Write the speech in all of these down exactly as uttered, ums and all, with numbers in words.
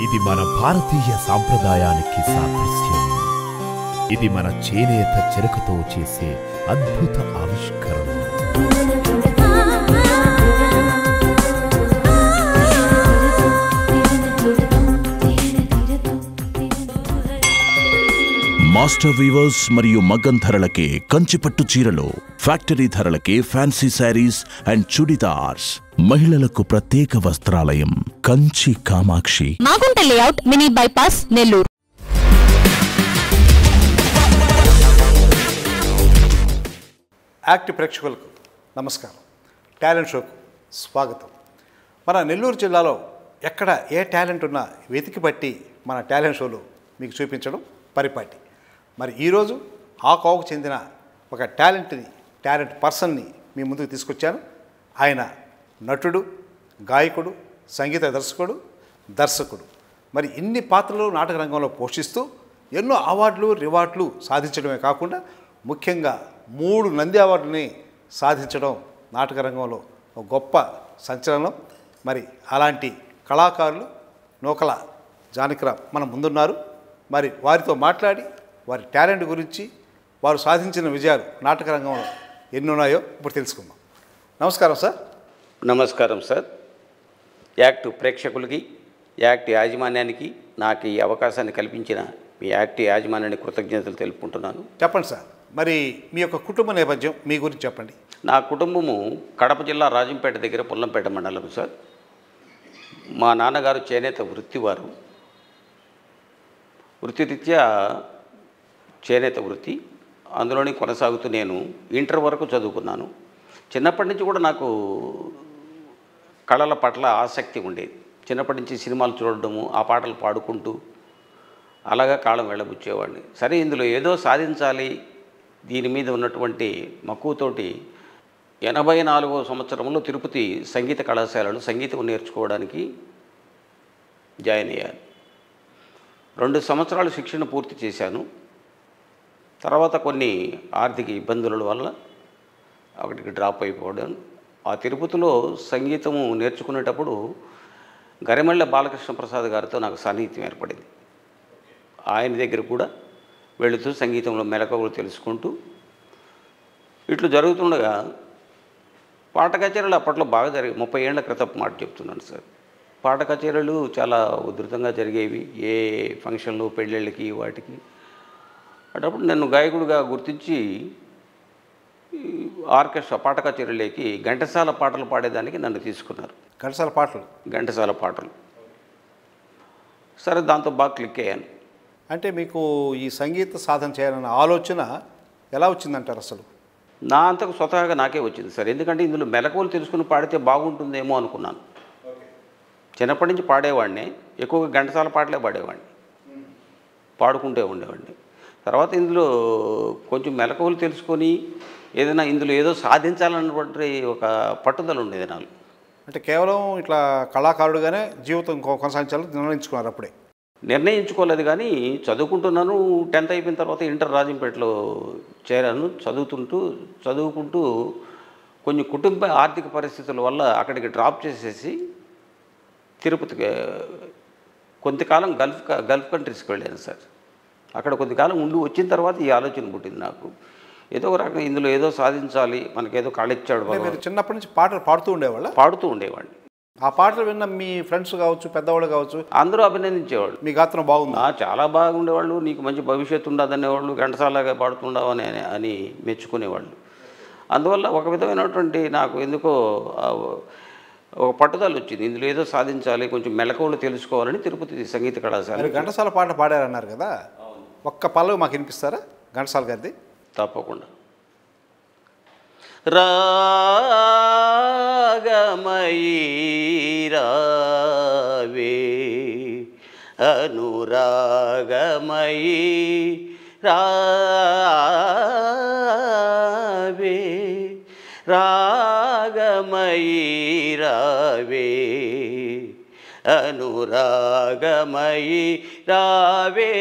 ఇది మన భారతీయ సాంప్రదాయానికి సాదృశ్యం. ఇది మన చేనేత చెరకుతో చేసే అద్భుత ఆవిష్కరణ. మాస్టర్ వీవర్స్ మరియు మగ్గం ధరలకే కంచిపట్టు చీరలు, ఫ్యాక్టరీ ధరలకే ఫ్యాన్సీ శారీస్ అండ్ చుడిదార్స్. మహిళలకు ప్రత్యేక వస్త్రాలయం Kanchi Kamakshi, Magunta layout, mini bypass, Nellore. యాక్ట్ ప్రేక్షకులకు నమస్కారం. టాలెంట్ షోకు స్వాగతం. మన నెల్లూరు జిల్లాలో ఎక్కడ ఏ టాలెంట్ ఉన్నా వెతికి పట్టి మన టాలెంట్ షోలో మీకు చూపించడం పరిపాటి. మరి ఈరోజు ఆ కోవకు చెందిన ఒక టాలెంట్ని టాలెంట్ పర్సన్ని మీ ముందుకు తీసుకొచ్చాను. ఆయన నటుడు, గాయకుడు, సంగీత దర్శకుడు, దర్శకుడు. మరి ఇన్ని పాత్రలు నాటక రంగంలో పోషిస్తూ ఎన్నో అవార్డులు, రివార్డులు సాధించడమే కాకుండా ముఖ్యంగా మూడు నంది అవార్డుని సాధించడం నాటక రంగంలో ఒక గొప్ప సంచలనం. మరి అలాంటి కళాకారులు నూకల జానకిరామ్ మన ముందున్నారు. మరి వారితో మాట్లాడి వారి టాలెంట్ గురించి, వారు సాధించిన విజయాలు నాటక రంగంలో ఎన్ని ఉన్నాయో ఇప్పుడు తెలుసుకుందాం. నమస్కారం సార్. నమస్కారం సార్. యాక్ట్ ప్రేక్షకులకి, యాక్ట్ యాజమాన్యానికి నాకు ఈ అవకాశాన్ని కల్పించిన మీ యాక్ట్ యాజమాన్యానికి కృతజ్ఞతలు తెలుపుకుంటున్నాను. చెప్పండి సార్, మరి మీ యొక్క కుటుంబ నేపథ్యం మీ గురించి చెప్పండి. నా కుటుంబము కడప జిల్లా రాజంపేట దగ్గర పుల్లంపేట మండలం సార్. మా నాన్నగారు చేనేత వృత్తివారు. వృత్తిరీత్యా చేనేత వృత్తి, అందులోనే కొనసాగుతూ నేను ఇంటర్ వరకు చదువుకున్నాను. చిన్నప్పటి నుంచి కూడా నాకు కళల పట్ల ఆసక్తి ఉండేది. చిన్నప్పటి నుంచి సినిమాలు చూడడము, ఆ పాటలు పాడుకుంటూ అలాగా కాలం వెళ్ళబుచ్చేవాడిని. సరే, ఇందులో ఏదో సాధించాలి, దీని మీద ఉన్నటువంటి మక్కువతోటి ఎనభై నాలుగో సంవత్సరంలో తిరుపతి సంగీత కళాశాలలో సంగీతం నేర్చుకోవడానికి జాయిన్ అయ్యాను. రెండు సంవత్సరాలు శిక్షణ పూర్తి చేశాను. తర్వాత కొన్ని ఆర్థిక ఇబ్బందుల వల్ల అక్కడికి డ్రాప్ అయిపోవడం. ఆ తిరుపతిలో సంగీతము నేర్చుకునేటప్పుడు గరిమెళ్ళ బాలకృష్ణ ప్రసాద్ గారితో నాకు సాన్నిహిత్యం ఏర్పడింది. ఆయన దగ్గర కూడా వెళుతూ సంగీతంలో మెలకువలు తెలుసుకుంటూ ఇట్లు జరుగుతుండగా పాట కచేరీలు అప్పట్లో బాగా జరిగాయి. ముప్పై ఏళ్ల క్రితం మాట చెప్తున్నాను సార్. పాట కచేరీలు చాలా ఉధృతంగా జరిగేవి, ఏ ఫంక్షన్లు, పెళ్ళిళ్ళకి, వాటికి. అటప్పుడు నన్ను గాయకుడిగా గుర్తించి ఆర్కెస్ట్రా పాట కచేరీలకి ఘంటసాల పాటలు పాడేదానికి నన్ను తీసుకున్నారు. ఘంటసాల పాటలు ఘంటసాల పాటలు సరే, దాంతో బాగా క్లిక్ అయ్యాను. అంటే మీకు ఈ సంగీత సాధన చేయాలన్న ఆలోచన ఎలా వచ్చిందంటారు అసలు? నా అంతకు స్వతహాగా నాకే వచ్చింది సార్. ఎందుకంటే ఇందులో మెలకువలు తెలుసుకుని పాడితే బాగుంటుందేమో అనుకున్నాను. చిన్నప్పటి నుంచి పాడేవాడిని, ఎక్కువగా ఘంటసాల పాటలే పాడేవాడిని, పాడుకుంటే ఉండేవాడిని. తర్వాత ఇందులో కొంచెం మెలకువలు తెలుసుకొని ఏదైనా ఇందులో ఏదో సాధించాలన్నటువంటి ఒక పట్టుదల ఉండేది నాకు. అంటే కేవలం ఇట్లా కళాకారుడుగానే జీవితం కొనసాగించాలని నిర్ణయించుకున్నారు అప్పుడే? నిర్ణయించుకోలేదు, కానీ చదువుకుంటున్నాను. టెన్త్ అయిపోయిన తర్వాత ఇంటర్ రాజంపేటలో చేరాను. చదువుతుంటూ చదువుకుంటూ కొన్ని కుటుంబ ఆర్థిక పరిస్థితుల వల్ల అక్కడికి డ్రాప్ చేసేసి తిరుపతికి కొంతకాలం గల్ఫ్ గల్ఫ్ కంట్రీస్కి వెళ్ళాను సార్. అక్కడ కొంతకాలం ఉండి వచ్చిన తర్వాత ఈ ఆలోచన పుట్టింది నాకు. ఏదో ఒక రకంగా ఇందులో ఏదో సాధించాలి, మనకేదో కళిచ్చాడు. మీరు చిన్నప్పటి నుంచి పాటలు పాడుతూ ఉండేవాళ్ళ? పాడుతూ ఉండేవాడిని. ఆ పాటలు విన్న మీ ఫ్రెండ్స్ కావచ్చు, పెద్దవాళ్ళు కావచ్చు, అందరూ అభినందించేవాళ్ళు. మీ గాత్రం బాగుందా? చాలా బాగుండేవాళ్ళు. నీకు మంచి భవిష్యత్తు ఉండదనేవాళ్ళు, ఘంటసాలగా పాడుతుండవు అని అని మెచ్చుకునేవాళ్ళు. అందువల్ల ఒక విధమైనటువంటి నాకు ఎందుకో ఒక పట్టుదల వచ్చింది, ఇందులో ఏదో సాధించాలి, కొంచెం మెలకువలు తెలుసుకోవాలని తిరుపతి సంగీత కళాశాల. ఘంటసాల పాట పాడారన్నారు కదా, ఒక్క పల్లవి మాకు వినిపిస్తారా ఘంటసాల గారిది? తప్పకుండా. రాగమయీ రావే అనురాగమయీ రావే రాగమయీ రావే అనురాగమయీ రావే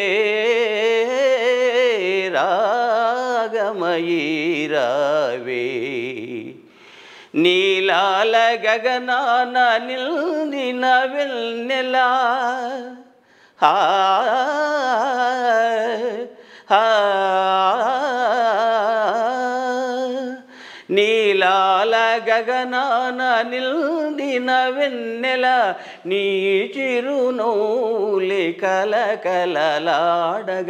రాగమయీ రావే నీలాల గగనాన నిల్దిన వెన్నెలా హా హా నీలాల గగనాన నిల్దిన వెన్నెల నీ చిరునూలి కలకలలాడగ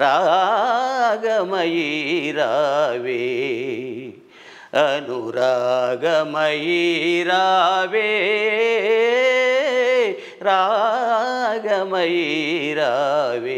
రాగమయీ రావే అనురాగమయీ రావే రాగమయీ రావే.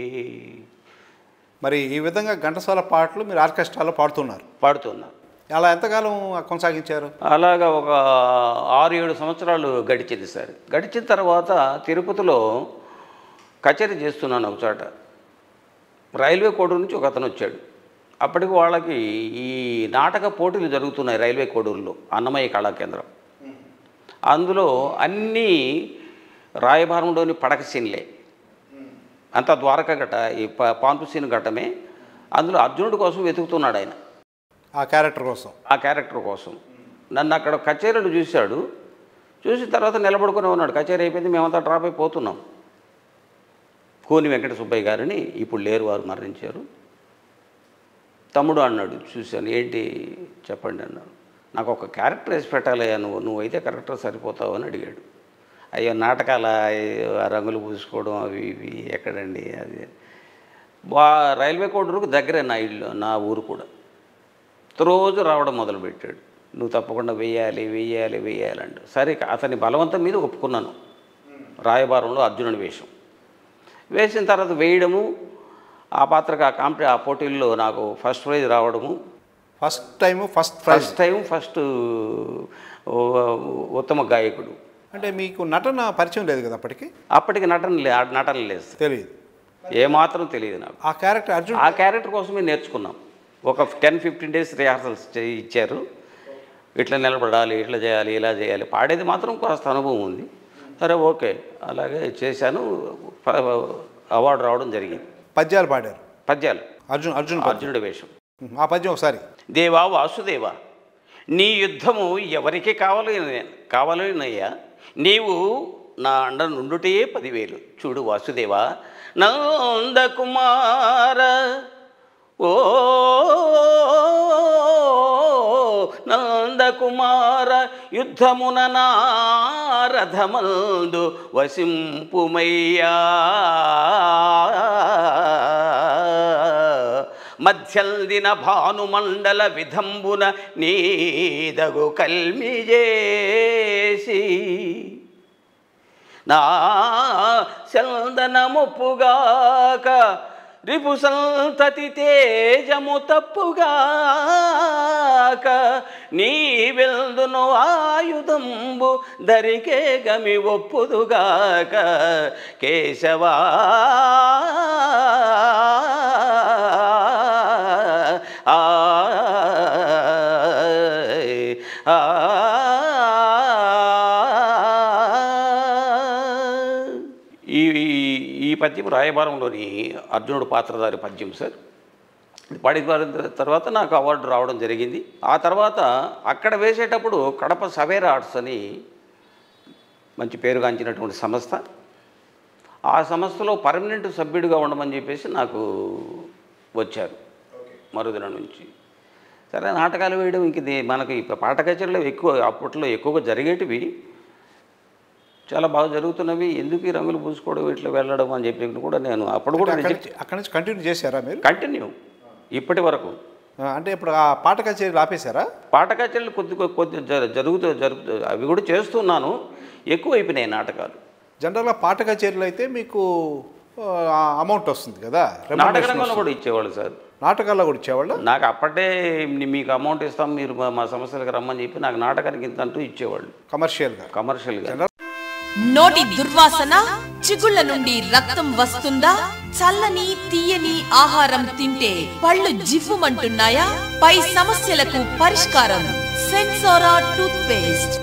మరి ఈ విధంగా ఘంటసాల పాటలు మీరు ఆర్కెస్ట్రాలో పాడుతున్నారు. పాడుతున్నా. అలా ఎంతకాలం కొనసాగించారు? అలాగా ఒక ఆరు ఏడు సంవత్సరాలు గడిచింది సార్. గడిచిన తర్వాత తిరుపతిలో కచేరీ చేస్తున్నాను ఒక చోట. రైల్వే కోడూరు నుంచి ఒక అతను వచ్చాడు. అప్పటికి వాళ్ళకి ఈ నాటక పోటీలు జరుగుతున్నాయి రైల్వే కోడూరులో, అన్నమయ్య కళాకేంద్రం. అందులో అన్నీ రాయభారంలోని పడక సీన్లే, అంతా ద్వారక ఘట, ఈ పాన్పు సీన్ ఘట్టమే. అందులో అర్జునుడి కోసం వెతుకుతున్నాడు ఆయన, ఆ క్యారెక్టర్ కోసం. ఆ క్యారెక్టర్ కోసం నన్ను అక్కడ కచేరీలు చూశాడు. చూసిన తర్వాత నిలబడుకునే ఉన్నాడు. కచేరీ అయిపోయింది, మేమంతా డ్రాప్ అయిపోతున్నాం. కోని వెంకట సుబ్బయ్య గారిని, ఇప్పుడు లేరు, వారు మరణించారు. తమ్ముడు అన్నాడు. చూశాను. ఏంటి చెప్పండి అన్నాడు. నాకు ఒక క్యారెక్టర్ వేసి పెట్టాలయ్యా, నువ్వు నువ్వైతే కరెక్టర్ సరిపోతావు అని అడిగాడు. అయ్యో నాటకాల రంగులు పూసుకోవడం అవి ఇవి ఎక్కడండి అది. బా రైల్వే కోడూరుకు దగ్గరే నా ఇల్లు, నా ఊరు కూడా. రోజు రావడం మొదలుపెట్టాడు. నువ్వు తప్పకుండా వెయ్యాలి వెయ్యాలి వెయ్యాలంట. సరే అతని బలవంతం మీద ఒప్పుకున్నాను. రాయబారంలో అర్జునుడి వేషం వేసిన తర్వాత వేయడము, ఆ పాత్రకు ఆ కాంపిటీ ఆ పోటీల్లో నాకు ఫస్ట్ ప్రైజ్ రావడము. First time first first time first ఉత్తమ గాయకుడు. అంటే మీకు నటన పరిచయం లేదు కదా అప్పటికి? అప్పటికి నటన లే నటన లేదు, తెలియదు, ఏమాత్రం తెలియదు నాకు. ఆ క్యారెక్టర్ అర్జున్ ఆ క్యారెక్టర్ కోసమే నేర్చుకున్నాం. ఒక టెన్ ఫిఫ్టీన్ డేస్ రిహార్సల్స్ ఇచ్చారు. ఇట్లా నిలబడాలి, ఇట్లా చేయాలి, ఇలా చేయాలి. పాడేది మాత్రం కాస్త అనుభవం ఉంది. సరే ఓకే, అలాగే చేశాను. అవార్డు రావడం జరిగింది. పద్యాలు పాడారు. పద్యాలు అర్జున్ అర్జున్ అర్జునుడి వేషం. ఆ పద్యం ఒకసారి. దేవా వాసుదేవా, నీ యుద్ధము ఎవరికి కావాలి కావాలనయ్యా, నీవు నా అండ నుండుటే పదివేలు. చూడు వాసుదేవా, నందకుమార, ఓ నందకుమార, యుద్ధమున నారథమందు వసింపుమయ్యా, మధ్యందిన భానుమండల విధంబున నీదగు కల్మి చేసి, నా చందనముప్పుగాక రిపు సంతతి తేజము తప్పుగాక, నీ వెల్దును ఆయుధంబు ధరికే గమి ఒప్పుదుగాక, కేశవా ఆ ఆ ఈ ఈ పద్యం రాయబారంలోని అర్జునుడు పాత్రధారి పద్యం సార్. పాడిన తర్వాత నాకు అవార్డు రావడం జరిగింది. ఆ తర్వాత అక్కడ వేసేటప్పుడు కడప సవేరా ఆర్ట్స్ అని మంచి పేరుగాంచినటువంటి సంస్థ, ఆ సంస్థలో పర్మనెంట్ సభ్యుడిగా ఉండమని చెప్పేసి నాకు వచ్చారు మరుదిన నుంచి. సరే నాటకాలు వేయడం ఇంక మనకి పాట కచేరీలో ఎక్కువ అప్పట్లో ఎక్కువగా జరిగేటివి, చాలా బాగా జరుగుతున్నవి. ఎందుకు ఈ రంగులు పూసుకోవడం ఇట్లా వెళ్ళడం అని చెప్పి కూడా నేను అప్పుడు కూడా అక్కడి నుంచి కంటిన్యూ చేశారా మీరు? కంటిన్యూ ఇప్పటి వరకు. అంటే ఇప్పుడు ఆ పాట కచేరీలు ఆపేశారా? పాట కచేరీలు కొద్ది కొద్ది జరుగుతూ జరుగుతూ అవి కూడా చేస్తున్నాను. ఎక్కువ అయిపోయినాయి నాటకాలు. జనరల్గా పాట కచేరీలు అయితే మీకు అమౌంట్ వస్తుంది కదా, నాటక రంగంలో కూడా ఇచ్చేవాళ్ళు సార్. నాటకాల్లో కూడా ఇచ్చేవాళ్ళు. నాకు అప్పటే మీకు అమౌంట్ ఇస్తాం, మీరు మా సమస్యలకు రమ్మని చెప్పి నాకు నాటకానికి ఇంత అంటూ ఇచ్చేవాళ్ళు కమర్షియల్గా కమర్షియల్గా నోటి దుర్వాసన, చిగుళ్ళ నుండి రక్తం వస్తుందా? చల్లని తీయని ఆహారం తింటే పళ్ళు జివ్వుమంటున్నాయా? పై సమస్యలకు పరిష్కారం సెన్సోరా టూత్ పేస్ట్.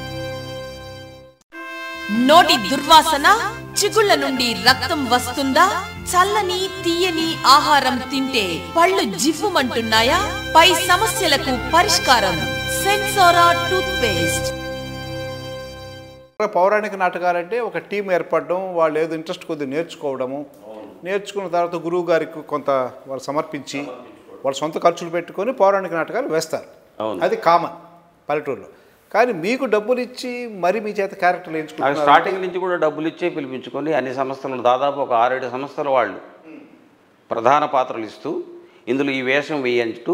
నోటి దుర్వాసన, చిగుళ్ళ నుండి రక్తం వస్తుందా? చల్లని తీయని ఆహారం తింటే పళ్ళు జివ్వుమంటున్నాయా? పై సమస్యలకు పరిష్కారం సెన్సోరా టూత్ పేస్ట్. పౌరాణిక నాటకాలంటే ఒక టీం ఏర్పడడం, వాళ్ళు ఏదో ఇంట్రెస్ట్ కొద్దిగా నేర్చుకోవడము, నేర్చుకున్న తర్వాత గురువు గారికి కొంత వాళ్ళు సమర్పించి వాళ్ళ సొంత ఖర్చులు పెట్టుకొని పౌరాణిక నాటకాలు వేస్తారు. అది కామన్ పల్లెటూరులో. కానీ మీకు డబ్బులు ఇచ్చి మరి మీ చేత క్యారెక్టర్లు ఎంచుకుంటారు. స్టార్టింగ్ నుంచి కూడా డబ్బులు ఇచ్చే పిలిపించుకొని అన్ని సంస్థలు దాదాపు ఒక ఆరేడు సంస్థల వాళ్ళు ప్రధాన పాత్రలు ఇస్తూ ఇందులో ఈ వేషం వేయంటూ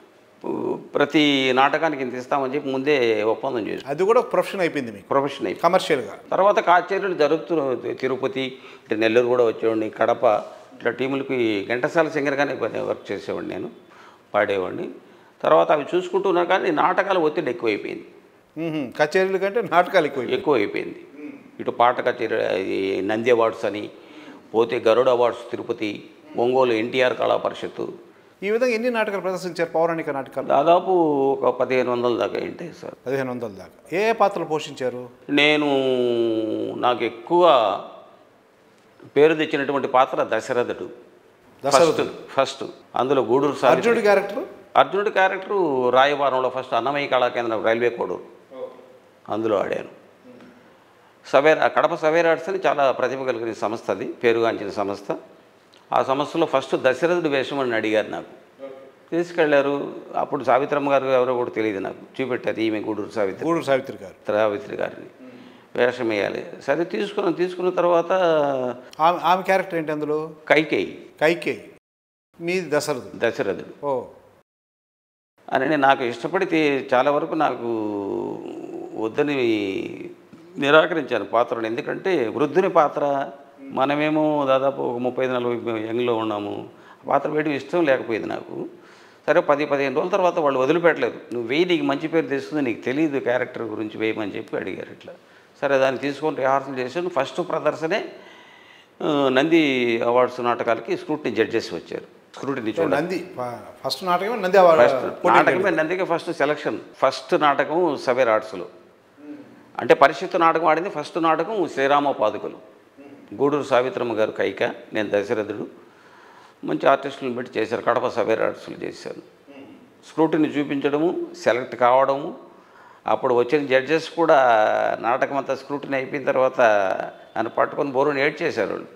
ప్రతి నాటకానికి ఇంత ఇస్తామని చెప్పి ముందే ఒప్పందం చేసి అది కూడా ప్రొఫెషన్ అయిపోయింది మీకు. ప్రొఫెషన్ అయిపోయింది కమర్షియల్గా. తర్వాత కచేరీలు జరుగుతూ తిరుపతి ఇట్లా నెల్లూరు కూడా వచ్చేవాడిని, కడప ఇట్లా టీములకి ఘంటసాల సింగర్గానే వర్క్ చేసేవాడిని, నేను పాడేవాడిని. తర్వాత అవి చూసుకుంటున్నా కానీ నాటకాల ఒత్తిడి ఎక్కువైపోయింది. కచేరీల కంటే నాటకాలు ఎక్కువ ఎక్కువ అయిపోయింది. ఇటు పాట కచేరీ నంది అవార్డ్స్ అని, పోతే గరుడ అవార్డ్స్ తిరుపతి, ఒంగోలు ఎన్టీఆర్ కళా పరిషత్తు. ఈ విధంగా ఎన్ని నాటకాలు ప్రదర్శించారు పౌరాణిక నాటకాలు? దాదాపు ఒక పదిహేను వందల దాకా ఉంటాయి సార్. పదిహేను వందల దాకా. ఏ పాత్రలు పోషించారు? నేను నాకు ఎక్కువ పేరు తెచ్చినటువంటి పాత్ర దశరథుడు. దశరథుడు ఫస్ట్ అందులో గూడూరు సార్. అర్జునుడి క్యారెక్టర్? అర్జునుడి క్యారెక్టరు రాయబారంలో ఫస్ట్ అన్నమయ్య కళా కేంద్రం రైల్వే కోడూరు, అందులో ఆడాను. సవేర్ కడప సవేర్ ఆర్ట్స్ అని చాలా ప్రతిభ కలిగిన సంస్థ, అది పేరుగాంచిన సంస్థ. ఆ సంస్థలో ఫస్ట్ దశరథుడి వేషం అని అడిగారు, నాకు తీసుకెళ్లారు. అప్పుడు సావిత్రమ్మ గారు ఎవరో కూడా తెలియదు నాకు, చూపెట్టారు ఈమె గూడూరు సావిత్రి, గూడూరు సావిత్రి గారు సావిత్రి గారిని వేషం వేయాలి. సరే తీసుకున్నాం. తీసుకున్న తర్వాత ఆమె ఆమె క్యారెక్టర్ ఏంటి అందులో? కైకేయి. కైకేయి, మీది దశరథుడు. దశరథుడు ఓ అని నాకు ఇష్టపడితే చాలా వరకు నాకు వద్దని నిరాకరించాను పాత్రను. ఎందుకంటే వృద్ధుని పాత్ర, మనమేమో దాదాపు ఒక ముప్పై నలభై యంగ్లో ఉన్నాము. పాత్ర వేయడం ఇష్టం లేకపోయింది నాకు. సరే పది పదిహేను రోజుల తర్వాత వాళ్ళు వదిలిపెట్టలేదు. నువ్వు వేయి, నీకు మంచి పేరు తెస్తుంది, నీకు తెలియదు క్యారెక్టర్ గురించి వేయమని చెప్పి అడిగారు. ఇట్లా సరే దాన్ని తీసుకొని రిహార్సల్ చేశాను. ఫస్ట్ ప్రదర్శనే నంది అవార్డ్స్ నాటకాలకి స్క్రూటినీ జడ్జెస్ వచ్చారు. స్క్రూటినీ చూడండి, నంది ఫస్ట్ నాటకమే నంది అవార్డు. నాటకమే నందికి ఫస్ట్ సెలక్షన్. ఫస్ట్ నాటకం సవేర్ ఆర్ట్స్లో, అంటే పరిషత్తు నాటకం ఆడింది. ఫస్ట్ నాటకం శ్రీరామ పాదుకలు, గూడూరు సావిత్రమ్మ గారు కైక, నేను దశరథుడు. మంచి ఆర్టిస్టులను పెట్టి చేశారు. కడప సవేర్ ఆర్ట్స్లో చేశాను. స్క్రూటిని చూపించడము, సెలెక్ట్ కావడము. అప్పుడు వచ్చిన జడ్జెస్ కూడా నాటకం అంతా స్క్రూటిని అయిపోయిన తర్వాత నన్ను పట్టుకొని బోరుని ఏడ్ చేశారు వాళ్ళు.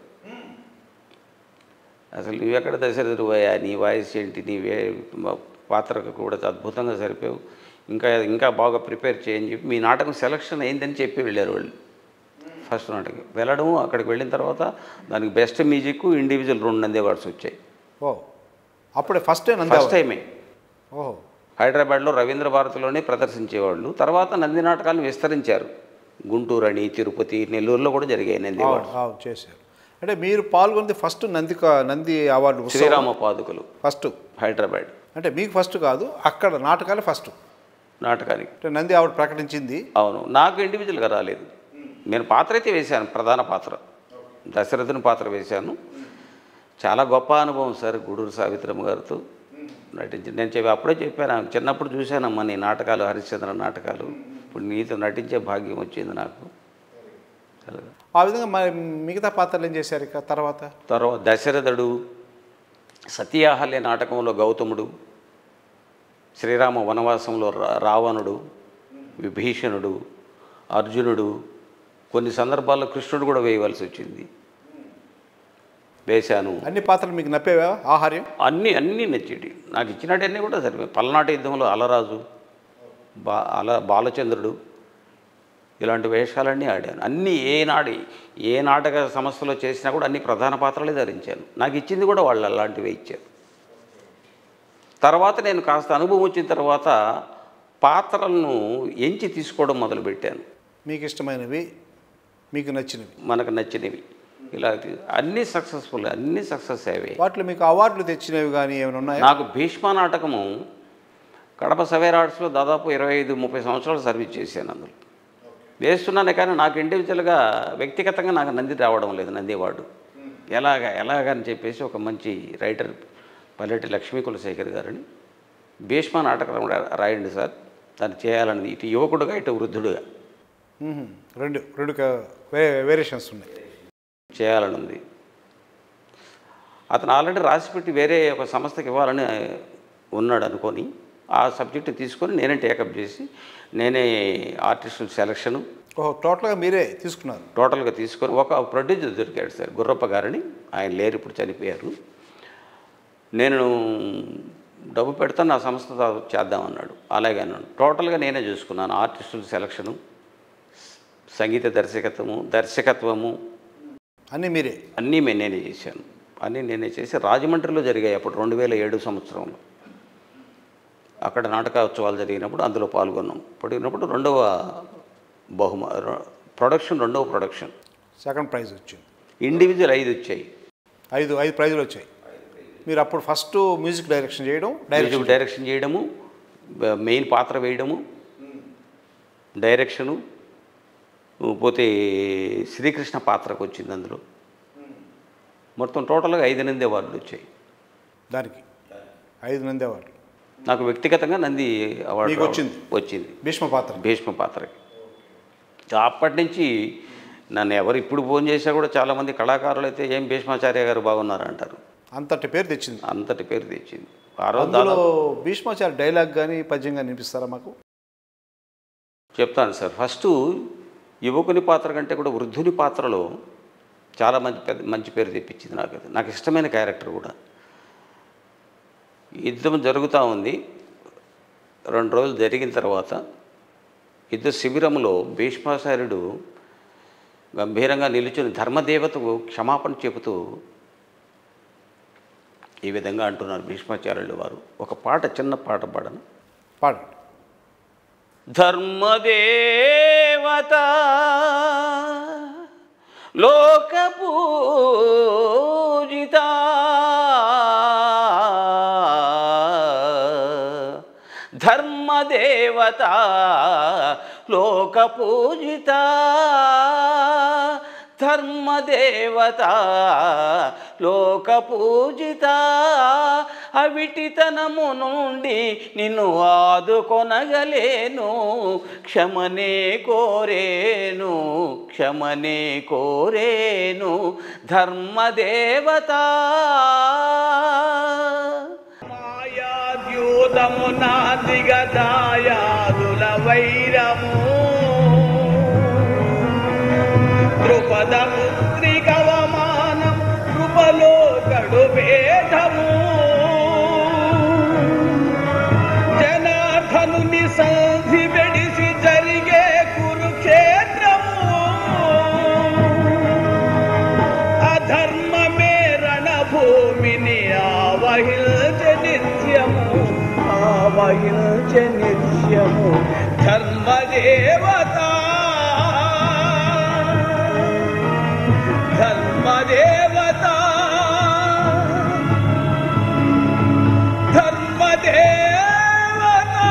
అసలు నువ్వెక్కడ దశరథుడు పోయా, నీ వాయిస్ ఏంటి, నీ వే పాత్రకు కూడా అద్భుతంగా సరిపోయావు, ఇంకా ఇంకా బాగా ప్రిపేర్ చేయని చెప్పి మీ నాటకం సెలక్షన్ అయిందని చెప్పి వెళ్ళారు వాళ్ళు. ఫస్ట్ నాటకం వెళ్ళడము, అక్కడికి వెళ్ళిన తర్వాత దానికి బెస్ట్ మ్యూజిక్ ఇండివిజువల్ రెండు నంది అవార్డ్స్ వచ్చాయి. ఓ అప్పుడే ఫస్ట్ టైం? ఫస్ట్ టైమే. ఓహో. హైదరాబాద్లో రవీంద్ర భారతిలోనే ప్రదర్శించేవాళ్ళు. తర్వాత నంది నాటకాలను విస్తరించారు. గుంటూరు అని, తిరుపతి, నెల్లూరులో కూడా జరిగాయి నంది అవార్డ్స్ చేశారు. అంటే మీరు పాల్గొన్నది first Nandi Nandi award Srirama Padukalu first Hyderabad. అంటే మీకు ఫస్ట్ కాదు, అక్కడ నాటకాలు ఫస్ట్ నాటకానికి అంటే నంది అవార్డు ప్రకటించింది. అవును, నాకు ఇండివిజువల్గా రాలేదు. నేను పాత్ర అయితే వేశాను, ప్రధాన పాత్ర దశరథుని పాత్ర వేశాను. చాలా గొప్ప అనుభవం సార్ గూడూరు సావిత్రమ్మ గారితో నటించి. నేను చెప్పి అప్పుడే చెప్పాను, చిన్నప్పుడు చూశానమ్మా నీ నాటకాలు, హరిశ్చంద్ర నాటకాలు, ఇప్పుడు నీతో నటించే భాగ్యం వచ్చింది నాకు. ఆ విధంగా మరి మిగతా పాత్రలు ఏం చేశారు ఇక తర్వాత? తర్వాత దశరథుడు, సత్యాహల్య నాటకంలో గౌతముడు, శ్రీరామ వనవాసంలో రావణుడు, విభీషణుడు, అర్జునుడు, కొన్ని సందర్భాల్లో కృష్ణుడు కూడా వేయవలసి వచ్చింది, వేశాను. అన్ని పాత్రలు మీకు నప్పేవా? ఆహార్యం అన్నీ అన్నీ నచ్చేటి నాకు ఇచ్చినట్టన్నీ కూడా సరిపోయి. పల్నాటి యుద్ధంలో అలరాజు, బా అల బాలచంద్రుడు, ఇలాంటి వేషాలన్నీ ఆడాను. అన్నీ ఏనాడు ఏ నాటక సంస్థలో చేసినా కూడా అన్ని ప్రధాన పాత్రలే ధరించాను. నాకు ఇచ్చింది కూడా వాళ్ళు అలాంటివే ఇచ్చారు. తర్వాత నేను కాస్త అనుభవం వచ్చిన తర్వాత పాత్రలను ఎంచి తీసుకోవడం మొదలుపెట్టాను. మీకు ఇష్టమైనవి, మీకు నచ్చినవి, మనకు నచ్చినవి, ఇలా అన్నీ సక్సెస్ఫుల్, అన్నీ సక్సెస్ అయ్యాయి. వాటిలో మీకు అవార్డులు తెచ్చినవి కానీ ఏమైనా ఉన్నాయి? నాకు భీష్మ నాటకము కడప సవేర్ ఆర్ట్స్లో దాదాపు ఇరవై ఐదు ముప్పై సంవత్సరాలు సర్వీస్ చేశాను. అందులో వేస్తున్నానే కానీ నాకు ఇండివిజువల్గా వ్యక్తిగతంగా నాకు నంది రావడం లేదు, నంది అవార్డు. ఎలాగా ఎలాగని చెప్పేసి ఒక మంచి రైటర్ పల్లెటి లక్ష్మీ కులశేఖర్ గారిని భీష్మ నాటకం రాయండి సార్, దాన్ని చేయాలని, ఇటు యువకుడుగా ఇటు వృద్ధుడుగా రెండు రెండు వేరియేషన్స్ ఉన్నాయి, చేయాలని ఉంది. అతను ఆల్రెడీ రాసిపెట్టి వేరే ఒక సంస్థకి ఇవ్వాలని ఉన్నాడు అనుకొని ఆ సబ్జెక్టు తీసుకొని నేనే టేకప్ చేసి నేనే ఆర్టిస్టుల సెలక్షను, ఓహో, టోటల్గా మీరే తీసుకున్నారు? టోటల్గా తీసుకొని ఒక ప్రొడ్యూసర్ దొరికాడు సార్, గుర్రప్ప గారని. ఆయన లేరు, ఇప్పుడు చనిపోయారు. నేను డబ్బు పెడతాను, నా సంస్థ చేద్దామన్నాడు. అలాగే అన్నాడు. టోటల్గా నేనే చూసుకున్నాను. ఆర్టిస్టుల సెలక్షను, సంగీత దర్శకత్వము దర్శకత్వము అన్నీ మీరే? అన్నీ నేనే చేశాను. అన్నీ నేనే చేసి రాజమండ్రిలో జరిగాయి అప్పుడు రెండు వేల ఏడు సంవత్సరంలో. అక్కడ నాటకోత్సవాలు జరిగినప్పుడు అందులో పాల్గొన్నాం. పడినప్పుడు రెండవ బహుమ ప్రొడక్షన్ రెండవ ప్రొడక్షన్ సెకండ్ ప్రైజ్ వచ్చింది. ఇండివిజువల్ ఐదు వచ్చాయి. ఐదు ఐదు ప్రైజులు వచ్చాయి. మీరు అప్పుడు ఫస్ట్ మ్యూజిక్ డైరెక్షన్ చేయడం, మ్యూజిక్ డైరెక్షన్ చేయడము, మెయిన్ పాత్ర వేయడము, డైరెక్షను, పోతే శ్రీకృష్ణ పాత్రకు వచ్చింది. అందులో మొత్తం టోటల్గా ఐదు నంది అవార్డులు వచ్చాయి. దానికి ఐదు నంది అవార్డులు. నాకు వ్యక్తిగతంగా నంది అవార్డు వచ్చింది వచ్చింది భీష్మ పాత్ర భీష్మ పాత్రకి. అప్పటి నుంచి నన్ను ఎవరు ఇప్పుడు ఫోన్ చేసినా కూడా చాలామంది కళాకారులు అయితే ఏం భీష్మాచార్య గారు బాగున్నారు అంటారు. అంతటి పేరు తెచ్చింది. అంతటి పేరు తెచ్చింది. ఆ రోజు అందులో భీష్మాచార్య డైలాగ్ కానీ పద్యం కానీ వినిపిస్తారా మాకు? చెప్తాను సార్. ఫస్ట్ యువకుని పాత్ర కంటే కూడా వృద్ధుని పాత్రలో చాలా మంచి పెద్ద మంచి పేరు తెప్పించింది నాకు. అది నాకు ఇష్టమైన క్యారెక్టర్ కూడా. యుద్ధం జరుగుతూ ఉంది. రెండు రోజులు జరిగిన తర్వాత యుద్ధ శిబిరంలో భీష్మాచార్యుడు గంభీరంగా నిలుచుని ధర్మదేవతకు క్షమాపణ చెబుతూ ఈ విధంగా అంటున్నారు భీష్మాచార్యులు వారు. ఒక పాట, చిన్న పాట పాడను. పాడండి. ధర్మదేవత లోక పూజిత ధర్మదేవత లోక పూజిత ధర్మదేవత లోక పూజిత అవిటితనము నుండి నిన్ను ఆదుకొనగలేను క్షమనే కోరేను క్షమనే కోరేను ధర్మదేవత మాయాద్యూతమునా దిగదాయాదుల వైరము ద్రుపదముద్రికవమానం కృపలో గడు భేదము జనార్దనుని సంధి వెడిసి జరిగే కురుక్షేత్రము అధర్మమే రణభూమిని ఆవహించే నిత్యము ఆవహించే నిత్యము ధర్మదేవత ధర్మదేవత ధర్మదేవత.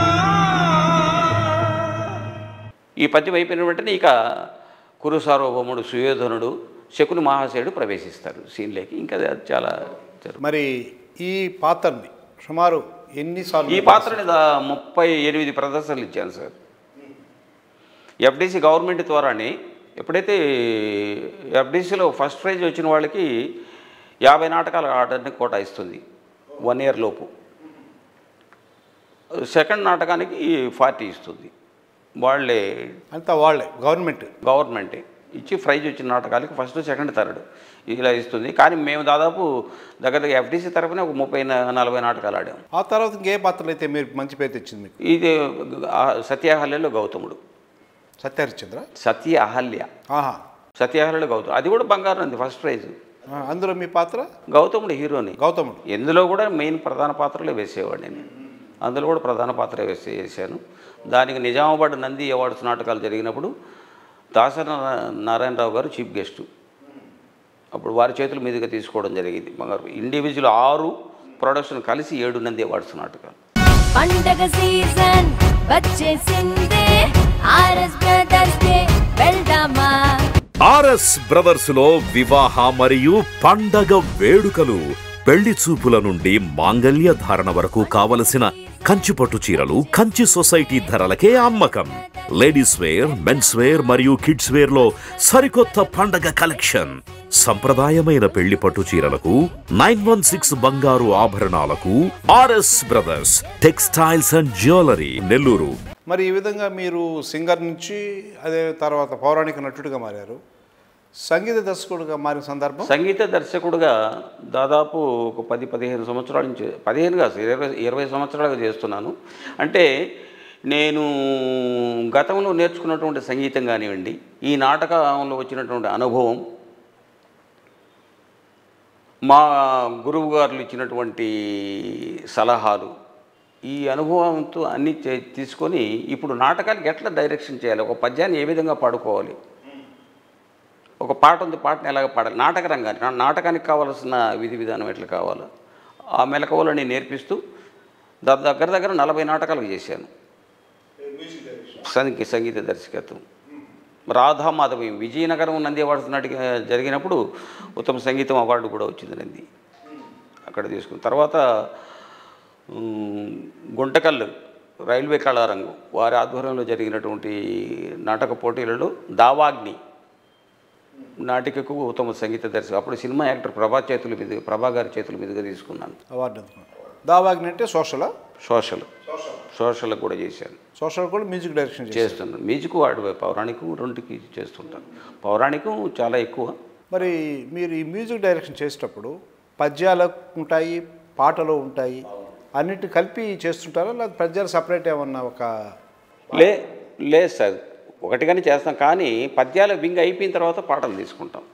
ఈ పద్యం అయిపోయిన వెంటనే ఇక కురు సార్వభౌముడు సుయోధనుడు శకుని మహాశయుడు ప్రవేశిస్తారు సీన్లోకి. ఇంకా చాలా మరి ఈ పాత్రని సుమారు ఎన్నిసార్లు? ఈ పాత్రని ముప్పై ఎనిమిది ప్రదర్శనలు ఇచ్చాను సార్. ఎఫ్డిసి గవర్నమెంట్ ద్వారానే ఎప్పుడైతే ఎఫ్డిసిలో ఫస్ట్ ప్రైజ్ వచ్చిన వాళ్ళకి యాభై నాటకాల ఆర్డర్ని కోటా ఇస్తుంది వన్ ఇయర్ లోపు. సెకండ్ నాటకానికి ఫార్టీ ఇస్తుంది. వాళ్ళే అంతా వాళ్ళే గవర్నమెంట్ గవర్నమెంటే ఇచ్చి ప్రైజ్ వచ్చిన నాటకాలకి ఫస్ట్ సెకండ్ థర్డ్ ఇలా ఇస్తుంది. కానీ మేము దాదాపు దగ్గర దగ్గర ఎఫ్డిసి తరఫున ఒక ముప్పై నలభై నాటకాలు ఆడాము. ఆ తర్వాత ఇంకే పాత్రలు అయితే మీరు మంచి పేరు తెచ్చింది మీకు? ఇది సత్యాహల్యలో గౌతముడు. సత్యహరిశ్చంద్ర సత్య అహల్య ఆహా సత్యాహల్యలో గౌతమ్, అది కూడా బంగారం అంది ఫస్ట్ ప్రైజ్. అందులో మీ పాత్ర గౌతముడు హీరోని. గౌతముడు ఎందులో కూడా మెయిన్ ప్రధాన పాత్రలే వేసేవాడిని నేను. అందులో కూడా ప్రధాన పాత్ర వేసే వేసాను. దానికి నిజామాబాద్ నంది అవార్డ్స్ నాటకాలు జరిగినప్పుడు దాసరి నారాయణరావు గారు చీఫ్ గెస్ట్. అప్పుడు వారి చేతుల మీదుగా తీసుకోవడం జరిగింది బంగారు. ఇండివిజువల్ ఆరు ప్రొడక్షన్ కలిసి ఏడు నంది అవార్డ్స్ నాటకాలు. పండగ సీజన్ వచ్చేసిందే ఆర్ఎస్ బ్రదర్స్ డే వెళ్దామా. ఆర్ఎస్ బ్రదర్స్ లో వివాహ మరియు పండగ వేడుకలు, పెళ్లి చూపుల నుండి మాంగళ్య ధారణ వరకు కావలసిన కంచిపట్టు చీరలు కంచి సొసైటీ ధరలకే అమ్మకం. లేడీస్ వేర్, మెన్స్ వేర్ మరియు కిడ్స్ వేర్ లో సరికొత్త పండగ కలెక్షన్. సంప్రదాయమైన పెళ్లి పట్టు చీరలకు, నైన్ వన్ సిక్స్ బంగారు ఆభరణాలకు RS brothers textiles and jewellery, Nellore. మరి ఈ విధంగా మీరు సింగర్ నుంచి అదే తర్వాత పౌరాణిక నటుడిగా మారారు, సంగీత దర్శకుడిగా మారిన సందర్భం? సంగీత దర్శకుడిగా దాదాపు ఒక పది పదిహేను సంవత్సరాల నుంచి, పదిహేను కాదు ఇరవై ఇరవై సంవత్సరాలుగా చేస్తున్నాను. అంటే నేను గతంలో నేర్చుకున్నటువంటి సంగీతం కానివ్వండి, ఈ నాటకంలో వచ్చినటువంటి అనుభవం, మా గురువు గారులు ఇచ్చినటువంటి సలహాలు, ఈ అనుభవంతో అన్నీ తీసుకొని ఇప్పుడు నాటకానికి ఎట్లా డైరెక్షన్ చేయాలి, ఒక పద్యాన్ని ఏ విధంగా పాడుకోవాలి, ఒక పాట ఉంది పాటను ఎలాగ పాడాలి, నాటక రంగాన్ని నాటకానికి కావాల్సిన విధి విధానం ఎట్లా కావాలో ఆ మెలకువలని నేర్పిస్తూ దగ్గర దగ్గర నలభై నాటకాలు చేశాను. సంగీ సంగీత దర్శకత్వం రాధా మాధవి విజయనగరం నంది అవార్డ్స్ నాటికి జరిగినప్పుడు ఉత్తమ సంగీతం అవార్డు కూడా వచ్చింది నంది, అక్కడ తీసుకున్న తర్వాత గుంటకల్లు రైల్వే కళారంగం వారి ఆధ్వర్యంలో జరిగినటువంటి నాటక పోటీలలో దావాగ్ని నాటికకు ఉత్తమ సంగీత దర్శకుడు, అప్పుడు సినిమా యాక్టర్ ప్రభా చేతుల మీద ప్రభా గారి చేతుల మీదుగా తీసుకున్నాను అవార్డు. దావాగ్ని అంటే సోషలా? సోషల్ సోషల్ కూడా చేశాను. సోషల్ కూడా మ్యూజిక్ డైరెక్షన్ చేస్తున్నాను. మ్యూజిక్ వాడు పౌరాణికం రెండుకి చేస్తుంటాను. పౌరాణికం చాలా ఎక్కువ. మరి మీరు ఈ మ్యూజిక్ డైరెక్షన్ చేసేటప్పుడు పద్యాలు ఉంటాయి, పాటలు ఉంటాయి, అన్నిటి కలిపి చేస్తుంటారా లేదా పద్యాలు సపరేట్ ఏమన్నా? ఒక లే లేదు సార్, ఒకటిగానే చేస్తాం, కానీ పద్యాలు వింగ్ అయిపోయిన తర్వాత పాటలు తీసుకుంటాం.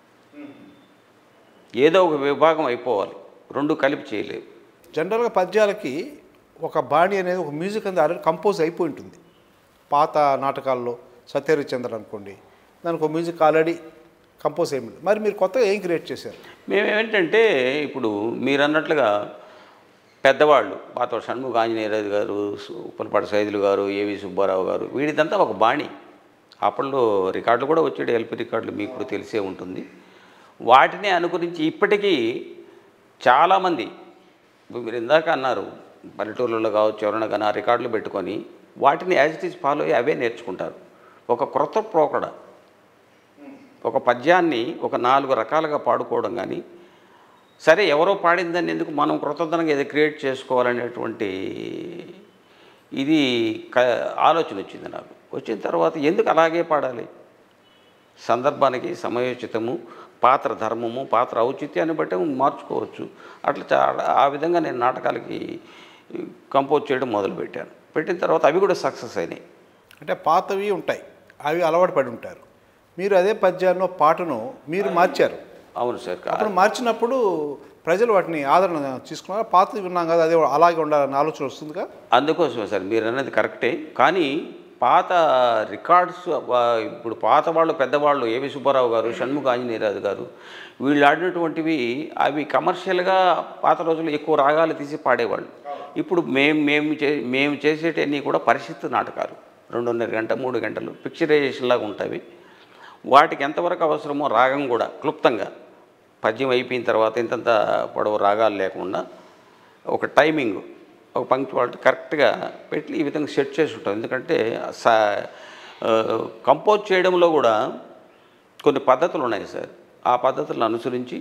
ఏదో ఒక విభాగం అయిపోవాలి, రెండు కలిపి చేయలేదు. జనరల్గా పద్యాలకి ఒక బాణి అనేది ఒక మ్యూజిక్ అనేది ఆల్రెడీ కంపోజ్ అయిపోయి ఉంటుంది. పాత నాటకాల్లో సత్యహరిశ్చంద్ర అనుకోండి, దానికి ఒక మ్యూజిక్ ఆల్రెడీ కంపోజ్ అయిపోయింది. మరి మీరు కొత్తగా ఏం క్రియేట్ చేశారు? మేమేంటంటే ఇప్పుడు మీరు అన్నట్లుగా పెద్దవాళ్ళు పాత షణ్ముఖ ఆంజనేయరాజు గారు, ఉప్పలపాటి సైదులు గారు, ఏవి సుబ్బారావు గారు, వీడిదంతా ఒక బాణి. అప్పట్లో రికార్డులు కూడా వచ్చాడు, ఎల్పి రికార్డులు మీకు కూడా తెలిసే ఉంటుంది. వాటిని అనుకరించి ఇప్పటికీ చాలామంది మీరు ఇందాక అన్నారు పల్లెటూళ్ళలో కావచ్చు ఎవరైనా కానీ ఆ రికార్డులు పెట్టుకొని వాటిని యాజ్ ఇట్ ఈజ్ ఫాలో అయ్యి అవే నేర్చుకుంటారు. ఒక క్రొత్త ప్రోకడ ఒక పద్యాన్ని ఒక నాలుగు రకాలుగా పాడుకోవడం కానీ, సరే ఎవరో పాడిందని ఎందుకు మనం కృతజ్ఞతగా ఏదో క్రియేట్ చేసుకోవాలనేటువంటి ఇది క ఆలోచన వచ్చింది నాకు. వచ్చిన తర్వాత ఎందుకు అలాగే పాడాలి, సందర్భానికి సమయోచితము, పాత్ర ధర్మము, పాత్ర ఔచిత్యాన్ని బట్టి మార్చుకోవచ్చు. అట్లా ఆ విధంగా నేను నాటకాలకి కంపోజ్ చేయడం మొదలుపెట్టాను. పెట్టిన తర్వాత అవి కూడా సక్సెస్ అయినాయి. అంటే పాతవి ఉంటాయి, అవి అలవాటు పడి ఉంటారు. మీరు అదే పద్యాన్ని పాటను మీరు మార్చారు. అవును సార్. అప్పుడు మార్చినప్పుడు ప్రజలు వాటిని ఆదరణ తీసుకున్నారు. పాతది విన్నాం కదా, అదే అలాగే ఉండాలన్న ఆలోచన వస్తుందిగా. అందుకోసమే సార్ మీరు అన్నది కరెక్టే. కానీ పాత రికార్డ్స్ ఇప్పుడు పాత వాళ్ళు పెద్దవాళ్ళు ఏవి సుబ్బారావు గారు, షణ్ముఖ ఆంజనేయరాజు గారు వీళ్ళు ఆడినటువంటివి అవి కమర్షియల్గా పాత రోజుల్లో ఎక్కువ రాగాలు తీసి పాడేవాళ్ళు. ఇప్పుడు మేము మేము చే మేము చేసేటన్నీ కూడా పరిషత్ నాటకాలు, రెండున్నర గంట మూడు గంటలు పిక్చరైజేషన్ లాగా ఉంటాయి. వాటికి ఎంతవరకు అవసరమో రాగం కూడా క్లుప్తంగా పద్యం అయిపోయిన తర్వాత ఇంతంత పొడవు రాగాలు లేకుండా ఒక టైమింగ్, ఒక పంక్చువాలిటీ కరెక్ట్గా పెట్టి ఈ విధంగా సెట్ చేసి ఉంటాం. ఎందుకంటే సా కంపోజ్ చేయడంలో కూడా కొన్ని పద్ధతులు ఉన్నాయి సార్. ఆ పద్ధతులను అనుసరించి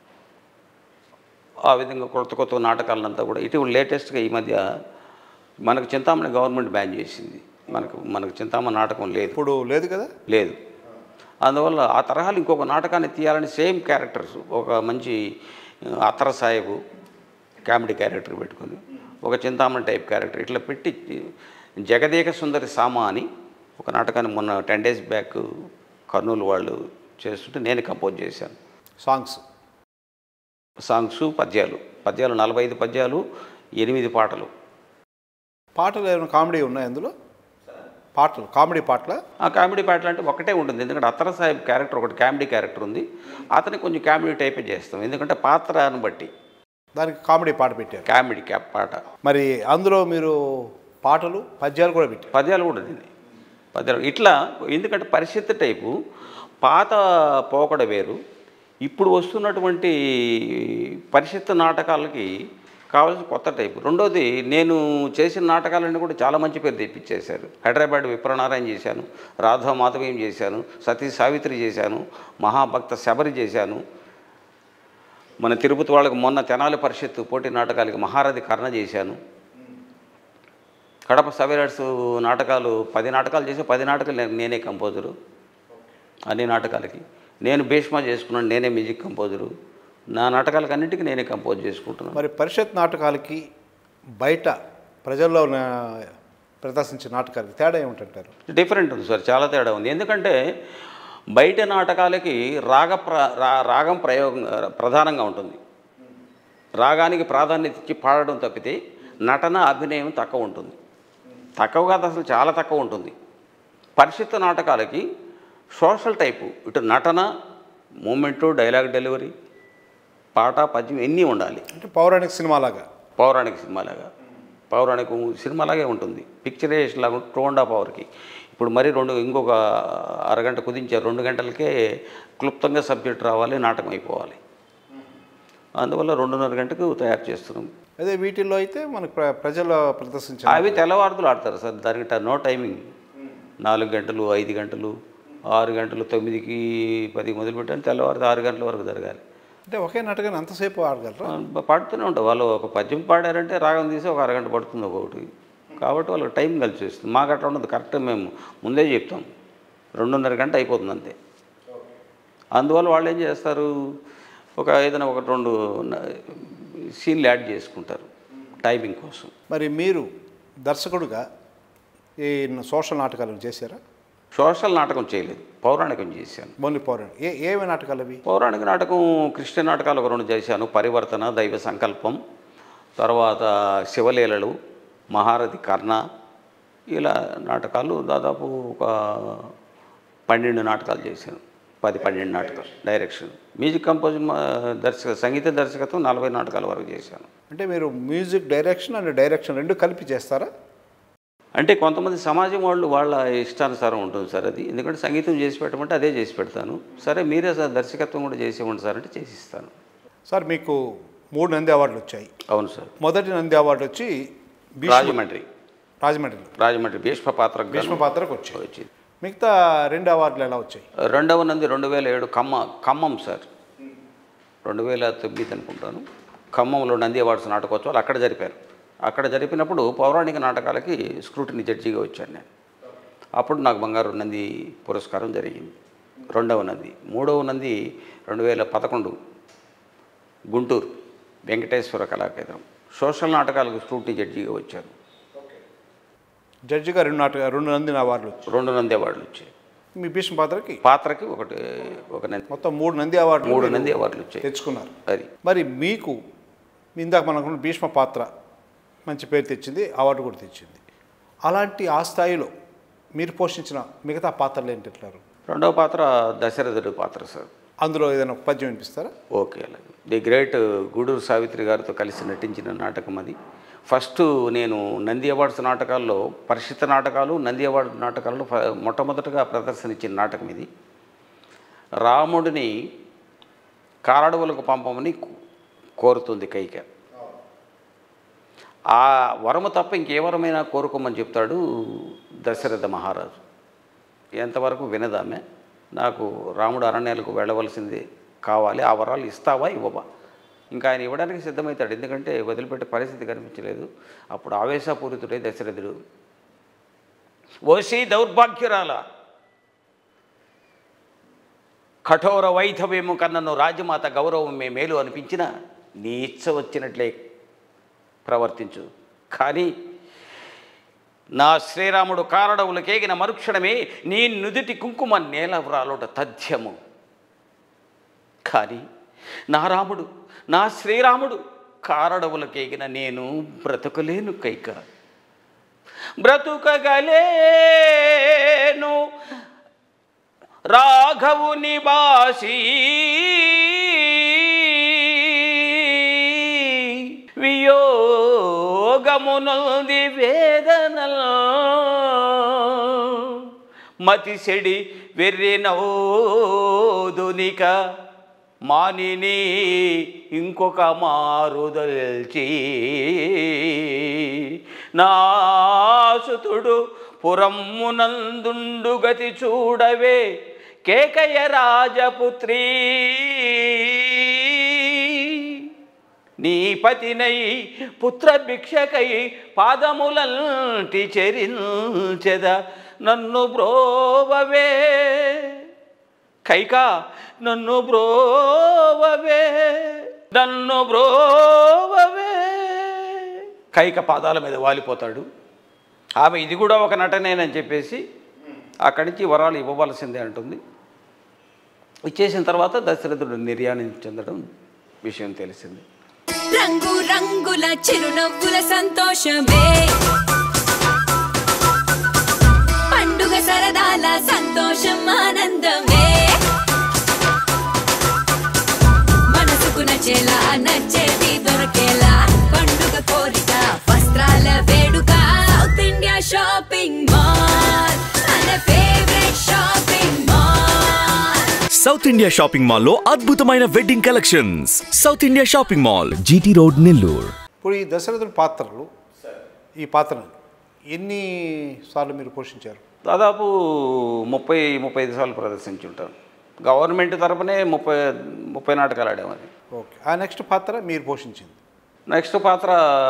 ఆ విధంగా కొత్త కొత్త నాటకాలంతా కూడా ఇటీవల లేటెస్ట్గా ఈ మధ్య మనకు చింతామణి గవర్నమెంట్ బ్యాన్ చేసింది. మనకు మనకు చింతామణి నాటకం లేదు, ఇప్పుడు లేదు కదా, లేదు. అందువల్ల ఆ తరహాలు ఇంకొక నాటకాన్ని తీయాలని సేమ్ క్యారెక్టర్స్, ఒక మంచి అత్తర సాహెబు కామెడీ క్యారెక్టర్ పెట్టుకొని ఒక చింతామణి టైప్ క్యారెక్టర్ ఇట్లా పెట్టి జగదేక సుందరి సామ అని ఒక నాటకాన్ని మొన్న టెన్ డేస్ బ్యాక్ కర్నూలు వాళ్ళు చేస్తుంటే నేను కంపోజ్ చేశాను. సాంగ్స్ సాంగ్స్ పద్యాలు పద్యాలు నలభై ఐదు పద్యాలు, ఎనిమిది పాటలు. పాటలు ఏమైనా కామెడీ ఉన్నాయి అందులో? పాటలు కామెడీ పాటల? ఆ కామెడీ పాటలు అంటే ఒకటే ఉంటుంది, ఎందుకంటే అత్తర సాహెబ్ క్యారెక్టర్ ఒకటి కామెడీ క్యారెక్టర్ ఉంది, అతనికి కొంచెం కామెడీ టైపే చేస్తాం, ఎందుకంటే పాత్రను బట్టి దానికి కామెడీ పాట పెట్టారు. కామెడీ క్యాప్ పాట. మరి అందులో మీరు పాటలు పద్యాలు కూడా పెట్టారు? పద్యాలు కూడా ఉంది, పద్యాలు ఇట్లా. ఎందుకంటే పరిషత్ టైపు పాత పోకడ వేరు, ఇప్పుడు వస్తున్నటువంటి పరిషత్ నాటకాలకి కావాల్సిన కొత్త టైపు. రెండోది నేను చేసిన నాటకాలన్నీ కూడా చాలా మంచి పేరు తెప్పించేశారు. హైదరాబాద్ విప్రనారాయణ చేశాను, రాధా మాధవీయం చేశాను, సతీ సావిత్రి చేశాను, మహాభక్త శబరి చేశాను. మన తిరుపతి వాళ్ళకి మొన్న తెనాలి పరిషత్తు పోటీ నాటకాలకి మహారథి కర్ణ చేశాను. కడప సవేరర్స్ నాటకాలు పది నాటకాలు చేసి పది నాటకాలు నే- నేనే కంపోజరు అన్ని నాటకాలకి. నేను భీష్మ చేసుకున్నాను, నేనే మ్యూజిక్ కంపోజరు. నా నాటకాలకి అన్నింటికి నేనే కంపోజ్ చేసుకుంటున్నాను. మరి పరిషత్ నాటకాలకి బయట ప్రజల్లో నా- ప్రదర్శించే నాటకాలకి తేడా ఏమిటంటారు? డిఫరెంట్ ఉంది సార్, చాలా తేడా ఉంది. ఎందుకంటే బయట నాటకాలకి రాగ ప్ర రా- రాగం ప్రయోగం ప్రధానంగా ఉంటుంది. రాగానికి ప్రాధాన్యత ఇచ్చి పాడడం తప్పితే నటన అభినయం తక్కువ ఉంటుంది. తక్కువ కాదు, అసలు చాలా తక్కువ ఉంటుంది. పరిషత్ నాటకాలకి సోషల్ టైపు, ఇటు నటన, మూమెంటు, డైలాగ్ డెలివరీ, పాట, పద్యం ఎన్నీ ఉండాలి. అంటే పౌరాణిక సినిమాలాగా. పౌరాణిక సినిమాలాగా పౌరాణిక సినిమాలాగే ఉంటుంది. పిక్చరైజేషన్ లాగా టూ అండ్ హాఫ్ అవర్కి. ఇప్పుడు మరి రెండు ఇంకొక అరగంట కుదించారు, రెండు గంటలకే క్లుప్తంగా సబ్జెక్ట్ రావాలి, నాటకం అయిపోవాలి. అందువల్ల రెండున్నర గంటకు తయారు చేస్తున్నాం. అదే వీటిల్లో అయితే మనకు ప్ర ప్రజలు ప్రదర్శించే అవి తెల్లవారుతులు ఆడతారు సార్, దానికి ట- నో టైమింగ్. నాలుగు గంటలు, ఐదు గంటలు, ఆరు గంటలు, తొమ్మిదికి పది మొదలుపెట్టాను, తెల్లవారు ఆరు గంటల వరకు జరగాలి. అంటే ఒకే నాటకాన్ని అంతసేపు ఆడగలరా? ఆ, పాడుతూనే ఉంటారు వాళ్ళు. ఒక పద్యం పాడారంటే రాగం తీసి ఒక అరగంట పడుతుంది ఒక్కొక్కటి. కాబట్టి వాళ్ళకి టైం కలిసి వస్తుంది. మాకు అట్లా ఉండదు, కరెక్ట్ మేము ముందే చెప్తాం, రెండున్నర గంట అయిపోతుంది అంతే. అందువల్ల వాళ్ళు ఏం చేస్తారు, ఒక ఏదైనా ఒకటి రెండు సీన్లు యాడ్ చేసుకుంటారు టైమింగ్ కోసం. మరి మీరు దర్శకుడుగా ఈ సోషల్ నాటకాలు చేశారా? సోషల్ నాటకం చేయలేదు, పౌరాణికం చేశాను. ఓన్లీ పౌరాణిక. ఏ ఏమి నాటకాలు అవి? పౌరాణిక నాటకం క్రిస్టియన్ నాటకాలు ఒక రెండు చేశాను. పరివర్తన, దైవ సంకల్పం, తర్వాత శివలీలలు, మహారథి కర్ణ, ఇలా నాటకాలు దాదాపు ఒక పన్నెండు నాటకాలు చేశాను. పది పన్నెండు నాటకాలు డైరెక్షన్. మ్యూజిక్ కంపోజింగ్ దర్శక సంగీత దర్శకత్వం నలభై నాటకాల వరకు చేశాను. అంటే మీరు మ్యూజిక్ డైరెక్షన్ అండ్ డైరెక్షన్ రెండు కలిపి చేస్తారా? అంటే కొంతమంది సమాజం వాళ్ళు వాళ్ళ ఇష్టానుసారం ఉంటుంది సార్ అది. ఎందుకంటే సంగీతం చేసి పెట్టమంటే అదే చేసి పెడతాను. సరే మీరే సార్ దర్శకత్వం కూడా చేసి ఇవ్వండి సార్ అంటే చేసిస్తాను. సార్ మీకు మూడు నంది అవార్డులు వచ్చాయి. అవును సార్. మొదటి నంది అవార్డు వచ్చి భీష్మ- రాజమండ్రి రాజమండ్రిలో రాజమండ్రి భీష్మ పాత్ర భీష్మ పాత్రకు వచ్చాయి. వచ్చింది. మిగతా రెండు అవార్డులు ఎలా వచ్చాయి? రెండవ నంది రెండు వేల ఏడు ఖమ్మ ఖమ్మం సార్, రెండు వేల తొమ్మిది అనుకుంటాను. ఖమ్మంలో నంది అవార్డ్స్ నాటకోత్సవాలు అక్కడ జరిపారు. అక్కడ జరిపినప్పుడు పౌరాణిక నాటకాలకి స్క్రూటినీ జడ్జిగా వచ్చాను నేను. అప్పుడు నాకు బంగారు నంది పురస్కారం జరిగింది. రెండవ నంది. మూడవ నంది రెండు వేల పదకొండు గుంటూరు వెంకటేశ్వర కళాకేంద్రం సోషల్ నాటకాలకు స్క్రూటినీ జడ్జిగా వచ్చాను. జడ్జిగా రెండు నాటక రెండు నంది అవార్డులు వచ్చాయి. రెండు నంది అవార్డులు వచ్చాయి. మీ భీష్మ పాత్రకి పాత్రకి ఒకటి ఒక నంది, మొత్తం మూడు నంది అవార్డులు మూడు మీరు నంది అవార్డులు వచ్చాయి. తెచ్చుకున్నారు. అది మరి మీకు మీ ఇందాక మనం అనుకున్న భీష్మ పాత్ర మంచి పేరు తెచ్చింది, అవార్డు కూడా తెచ్చింది. అలాంటి ఆ స్థాయిలో మీరు పోషించిన మిగతా పాత్రలు ఏంటంటారు? రెండవ పాత్ర దశరథుడి పాత్ర సార్. అందులో ఏదైనా ఒక పద్యం వినిపిస్తారా? ఓకే, అలాగే. ది గ్రేట్ గూడూరు సావిత్రి గారితో కలిసి నటించిన నాటకం అది. ఫస్ట్ నేను నంది అవార్డ్స్ నాటకాల్లో, పరిషత్ నాటకాలు, నంది అవార్డు నాటకాల్లో ఫ మొట్టమొదటగా ప్రదర్శన ఇచ్చిన నాటకం ఇది. రాముడిని కారడవులకు పంపమని కోరుతుంది కైక. ఆ వరము తప్ప ఇంకే వరమైనా కోరుకోమని చెప్తాడు దశరథ మహారాజు. ఎంతవరకు వినదామే, నాకు రాముడు అరణ్యాలకు వెళ్ళవలసింది కావాలి, ఆ వరాలు ఇస్తావా ఇవ్వవా? ఇంకా ఆయన ఇవ్వడానికి సిద్ధమవుతాడు, ఎందుకంటే వదిలిపెట్టే పరిస్థితి కనిపించలేదు. అప్పుడు ఆవేశపూరితుడే దశరథుడు, ఓసి దౌర్భాగ్యురాల, కఠోర వైధవ్యము కన్నను రాజమాత గౌరవమే మేలు అనిపించిన నీ ఇచ్చ వచ్చినట్లే ప్రవర్తించు. కానీ నా శ్రీరాముడు కారడవులకేగిన మరుక్షణమే నీ నుదుటి కుంకుమ నేల వ్రాలుట తథ్యము. కానీ నా రాముడు, నా శ్రీరాముడు కారడవులకేగిన నేను బ్రతుకలేను కైక, బ్రతుకగలేను రాఘవుని బాసి వియోగమునొంది వేదనల్ మతిసెడి వెర్రినౌదునిక మానిని ఇంకొక మారుదల్చి నాసుతుడు పురమ్మునందుండు గతి చూడవే కేకయ రాజపుత్రీ. నీ పతినై పుత్ర భిక్షకై పాదములంటి చెరించెద నన్ను బ్రోవవే కైక నన్ను బ్రోవవే నన్ను బ్రోవవే. కైక పాదాల మీద వాలిపోతాడు. ఆమె ఇది కూడా ఒక నటనేనని చెప్పేసి అక్కడి నుంచి వరాలు ఇవ్వవలసిందే అంటుంది. ఇచ్చేసిన తర్వాత దశరథుడు నిర్యాణం చెందడం విషయం తెలిసింది. రంగు రంగుల చిరునవ్వుల సంతోషమే పండుగ సరదాల సంతోషం ఆనందమే మనసుకు నచ్చేలా నచ్చేది దొరకేలా పండుగ కోరిక వస్త్రాల వేడుక సౌత్ ఇండియా షాపింగ్ మాల్ మన favourite shopping mall. South India shopping mall లో అద్భుతమైన wedding collections. South India shopping mall, GT road, Nellore. ఇప్పుడు ఈ దశరథుని పాత్రలు ఈ పాత్రను ఎన్ని సార్లు మీరు పోషించారు? దాదాపు ముప్పై ముప్పై ఐదు సార్లు ప్రదర్శించి ఉంటాను. గవర్నమెంట్ తరపునే ముప్పై ముప్పై నాటకాలు ఆడామని. ఓకే. ఆ నెక్స్ట్ పాత్ర మీరు పోషించింది? నెక్స్ట్ పాత్ర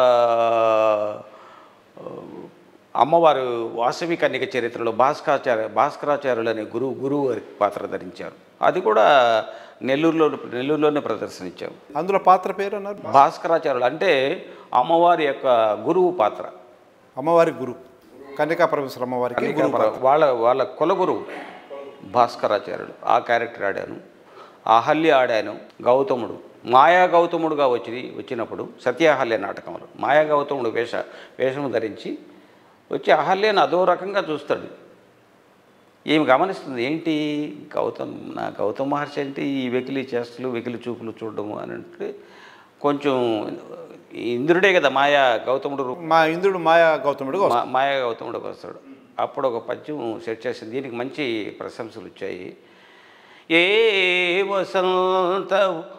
అమ్మవారు వాసవి కన్యక చరిత్రలో భాస్కరాచార్య భాస్కరాచార్యులు అనే గురువు గురువు వారి పాత్ర ధరించారు. అది కూడా నెల్లూరులో నెల్లూరులోనే ప్రదర్శనించాము. అందులో పాత్ర పేరు అన్నారు? భాస్కరాచార్యులు అంటే అమ్మవారి యొక్క గురువు పాత్ర. అమ్మవారి గురువు కన్యకా పరమేశ్వర అమ్మవారికి గురువు పాత్ర. వాళ్ళ వాళ్ళ కులగురువు భాస్కరాచార్యుడు. ఆ క్యారెక్టర్ ఆడాను. అహల్య ఆడాను. గౌతముడు మాయా గౌతముడుగా వచ్చి వచ్చినప్పుడు సత్యాహల్య నాటకంలో మాయా గౌతముడు వేష వేషము ధరించి వచ్చి అహల్యను అదో రకంగా చూస్తాడు. ఏమి గమనిస్తుంది, ఏంటి గౌతమ్ నా గౌతమ్ మహర్షి అంటే ఈ వెకిలి చేష్టలు వెకిలి చూపులు చూడడము అని అంటే కొంచెం ఇంద్రుడే కదా మాయా గౌతముడు. మా ఇంద్రుడు మాయా గౌతముడు మాయా గౌతముడుగా వస్తాడు. అప్పుడు ఒక పద్యం సెట్ చేసింది. దీనికి మంచి ప్రశంసలు వచ్చాయి. ఏ వసంత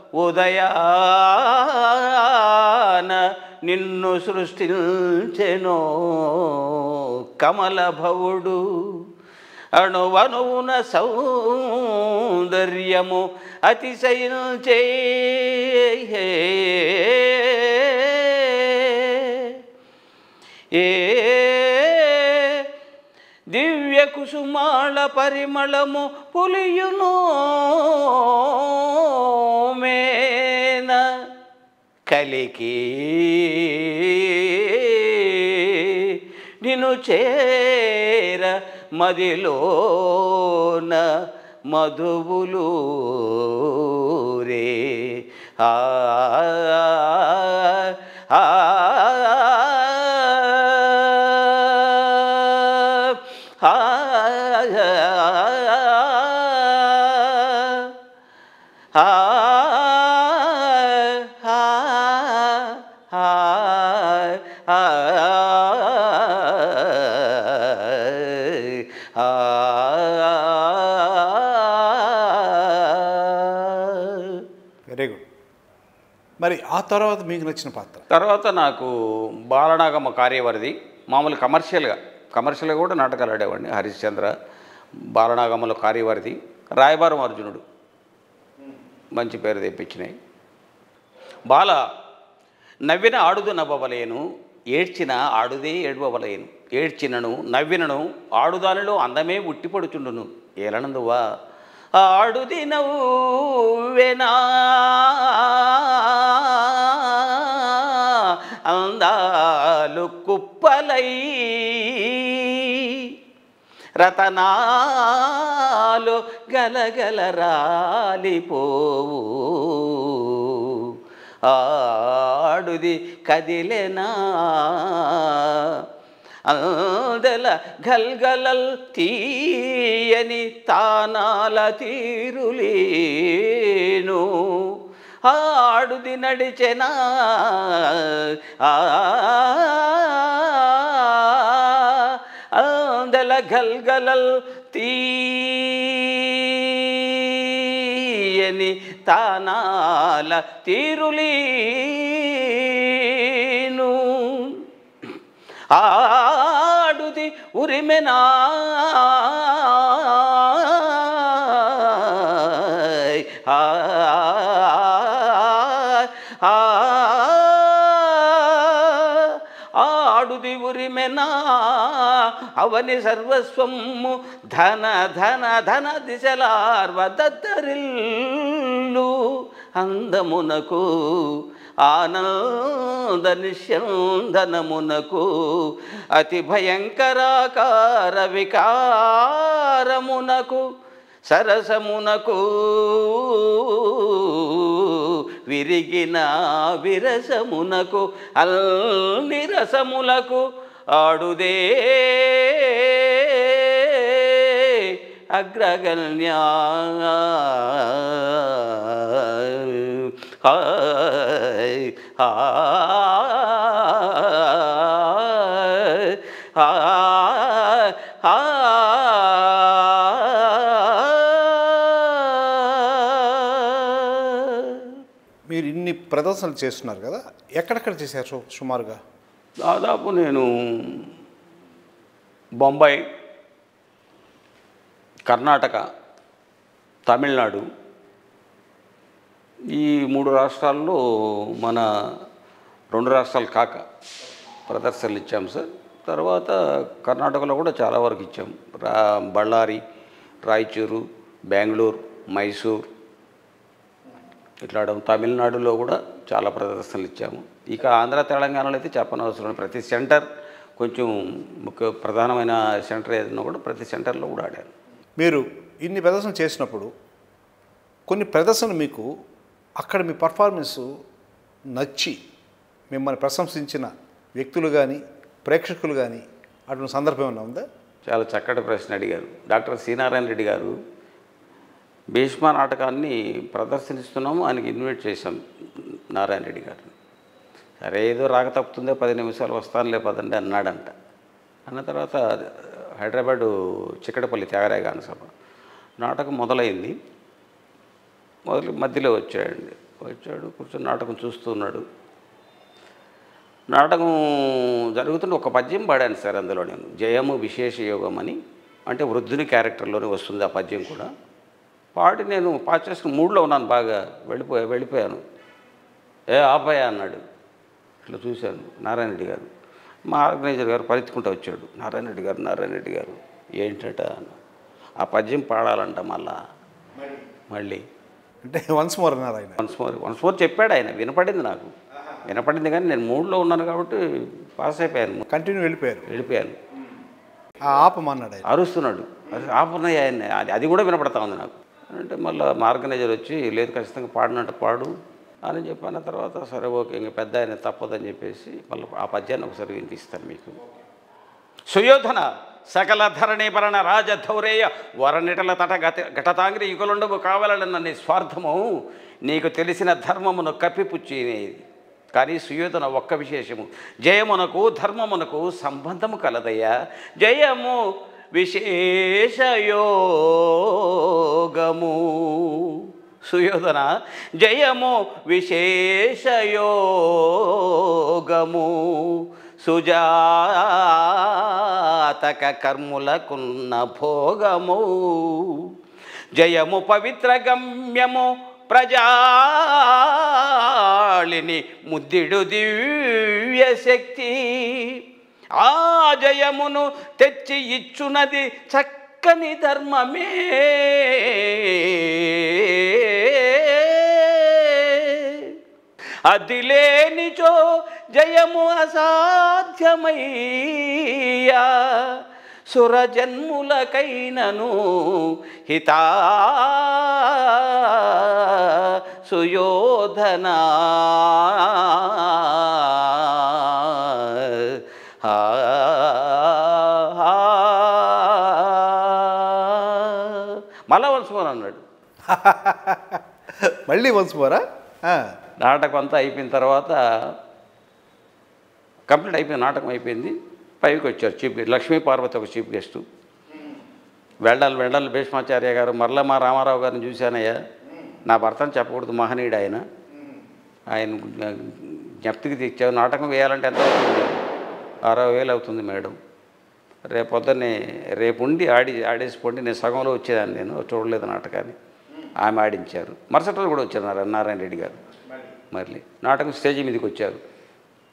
ఉదయాన నిన్ను సృష్టించెనో కమల భవుడు అణువణువున సౌందర్యము అతిశయించే ఏ దివ్య కుసుమాళ పరిమళము పులియును మేన కలికి నిన్ను చేర మదిలోన మధువులు రే ఆ ఆ వెరీ గుడ్. మరి ఆ తర్వాత మీకు నచ్చిన పాత్ర? తర్వాత నాకు బాలనాగమ్మ కార్యవర్ది. మామూలు కమర్షియల్గా కమర్షియల్గా కూడా నాటకాలు ఆడేవాడిని. హరిశ్చంద్ర, బాలనాగమ్మలో కార్యవర్ది, రాయబారం అర్జునుడు మంచి పేరు తెప్పించినాయి. బాల నవ్విన ఆడుదు నవ్వవలేను, ఏడ్చిన ఆడుదే ఏడవవలేను, ఏడ్చినను నవ్వినను ఆడుదానిలో అందమే ఉట్టిపడుచుండును ఏలనందువా ఆడుది నవ్వెనా అందాలు కుప్పలై రతనాలు గలగల రాలిపోవు ఆడుది కదిలెనా అందల గల్గలల్ తీయని తానాల తీరులేను ఆడుది నడిచెనా అందల గల్గలల్ తీయని తానాల తీరులీను ఆడుది ఉరిమెనా ఆ ఆడుది ఉరిమెనా అవని సర్వస్వము ధన ధన ధన దిశలార్వదత్తరిల్లు అందమునకు ఆనంద నిశ్యందనమునకు అతి భయంకరాకార వికారమునకు సరసమునకు విరిగిన విరసమునకు అల్నిరసములకు ఆడుదే అగ్రగణ్యా మీరు ఇన్ని ప్రదర్శనలు చేస్తున్నారు కదా, ఎక్కడెక్కడ చేశారు సుమారుగా? దాదాపు నేను బొంబాయి, కర్ణాటక, తమిళనాడు ఈ మూడు రాష్ట్రాల్లో మన రెండు రాష్ట్రాలు కాక ప్రదర్శనలు ఇచ్చాం సార్. తర్వాత కర్ణాటకలో కూడా చాలా వరకు ఇచ్చాం. రా బళ్ళారి, రాయచూరు, బెంగళూరు, మైసూర్ ఇట్లా తమిళనాడులో కూడా చాలా ప్రదర్శనలు ఇచ్చాము. ఇక ఆంధ్ర తెలంగాణలో అయితే చెప్పనవసరం, ప్రతి సెంటర్ కొంచెం ముఖ్య ప్రధానమైన సెంటర్ ఏదైనా కూడా ప్రతి సెంటర్లో కూడా ఆడాను. మీరు ఇన్ని ప్రదర్శనలు చేసినప్పుడు కొన్ని ప్రదర్శనలు మీకు అక్కడ మీ పర్ఫార్మెన్స్ నచ్చి మిమ్మల్ని ప్రశంసించిన వ్యక్తులు కానీ ప్రేక్షకులు కానీ అటువంటి సందర్భం ఏమైనా ఉందా? చాలా చక్కటి ప్రశ్న అడిగారు. డాక్టర్ సి నారాయణ రెడ్డి గారు భీష్మ నాటకాన్ని ప్రదర్శనిస్తున్నాము, ఆయనకి ఇన్వైట్ చేశాం నారాయణ రెడ్డి గారిని. సరే ఏదో రాక తప్పుతుందే, పది నిమిషాలు వస్తానులే పదండి అన్నాడంట. అన్న తర్వాత హైదరాబాదు చిక్కడపల్లి త్యాగరాయ గాన సభ నాటకం మొదలైంది. మొదలు మధ్యలో వచ్చాడండి, వచ్చాడు కూర్చొని నాటకం చూస్తున్నాడు. నాటకం జరుగుతుంటే ఒక పద్యం పాడాను సార్ అందులో నేను, జయము విశేష యోగం అని, అంటే వృద్ధుని క్యారెక్టర్లోనే వస్తుంది ఆ పద్యం కూడా. పాడి నేను పాస్ చేసుకుని మూడ్లో ఉన్నాను, బాగా వెళ్ళిపోయా వెళ్ళిపోయాను ఏ ఆపాయా అన్నాడు. ఇట్లా చూశాను నారాయణ రెడ్డి గారు, మా ఆర్గనైజర్ గారు పరిగెత్తుకుంటూ వచ్చాడు. నారాయణ రెడ్డి గారు నారాయణ రెడ్డి గారు ఏంటట అన్న, ఆ పద్యం పాడాలంట మళ్ళా మళ్ళీ అంటే వన్స్ మోర్ అన్నారు ఆయన. వన్స్ మోర్ వన్స్ మోర్ చెప్పాడు ఆయన, వినపడింది నాకు, వినపడింది కానీ నేను మూడ్లో ఉన్నాను కాబట్టి పాస్ అయిపోయాను, కంటిన్యూ వెళ్ళిపోయారు వెళ్ళిపోయాను. ఆపమన్నాడు ఆయన, అరుస్తున్నాడు, అది ఆపున్నాయి ఆయన, అది అది కూడా వినపడతా ఉంది నాకు. అంటే మళ్ళీ మా ఆర్గనైజర్ వచ్చి లేదు ఖచ్చితంగా పాడినట్టు పాడు అని చెప్పిన తర్వాత సరే ఓకే ఇంక పెద్ద ఆయన తప్పదని చెప్పేసి మళ్ళీ ఆ పద్యాన్ని ఒకసారి వినిపిస్తాను మీకు. సుయోధన సకల ధరణి భరణ రాజధౌరేయ వరనిటల తట గత ఘటతాంగ్రి యుగలుండవు కావాలన్న నీ స్వార్థము నీకు తెలిసిన ధర్మమును కప్పిపుచ్చినేది. కానీ సుయోధన ఒక్క విశేషము, జయమునకు ధర్మమునకు సంబంధము కలదయ్యా. జయము విశేషయోగము సుయోధన, జయము విశేషయోగము సుజాతక కర్ములకున్న భోగము. జయము పవిత్ర గమ్యము ప్రజాళిని ముద్దిడు దివ్య శక్తి. ఆ జయమును తెచ్చి ఇచ్చునది చక్కని ధర్మమే. అది లేనిచో జయము అసాధ్యమయ్యా. సురజన్ములకైనను హితా సుయోధన. మళ్ళా వన్స్ మోర్ అన్నాడు. మళ్ళీ వన్స్ మోరా? నాటకం అంతా అయిపోయిన తర్వాత కంప్లీట్ అయిపోయింది, నాటకం అయిపోయింది. పైకి వచ్చారు చీఫ్ గెస్ట్, లక్ష్మీ పార్వతి ఒక చీఫ్ గెస్టు. వెళ్ళాలి వెళ్ళాలి భీష్మాచార్య గారు, మరలా మా రామారావు గారిని చూశానయ్యా, నా భర్తను చెప్పకూడదు మహనీయుడు ఆయన, ఆయన జ్ఞప్తికి తెచ్చావు. నాటకం వేయాలంటే ఎంత అవుతుంది? అరవై వేలు అవుతుంది మేడం. రేపు పొద్దున్నే రేపు ఉండి ఆడి ఆడేసి పోండి, నేను సగంలో వచ్చేదాన్ని, నేను చూడలేదు నాటకాన్ని. ఆమె ఆడించారు. మరుసటి రోజు కూడా వచ్చారు నారాయణ రెడ్డి గారు. మళ్ళీ నాటకం స్టేజ్ మీదకి వచ్చారు.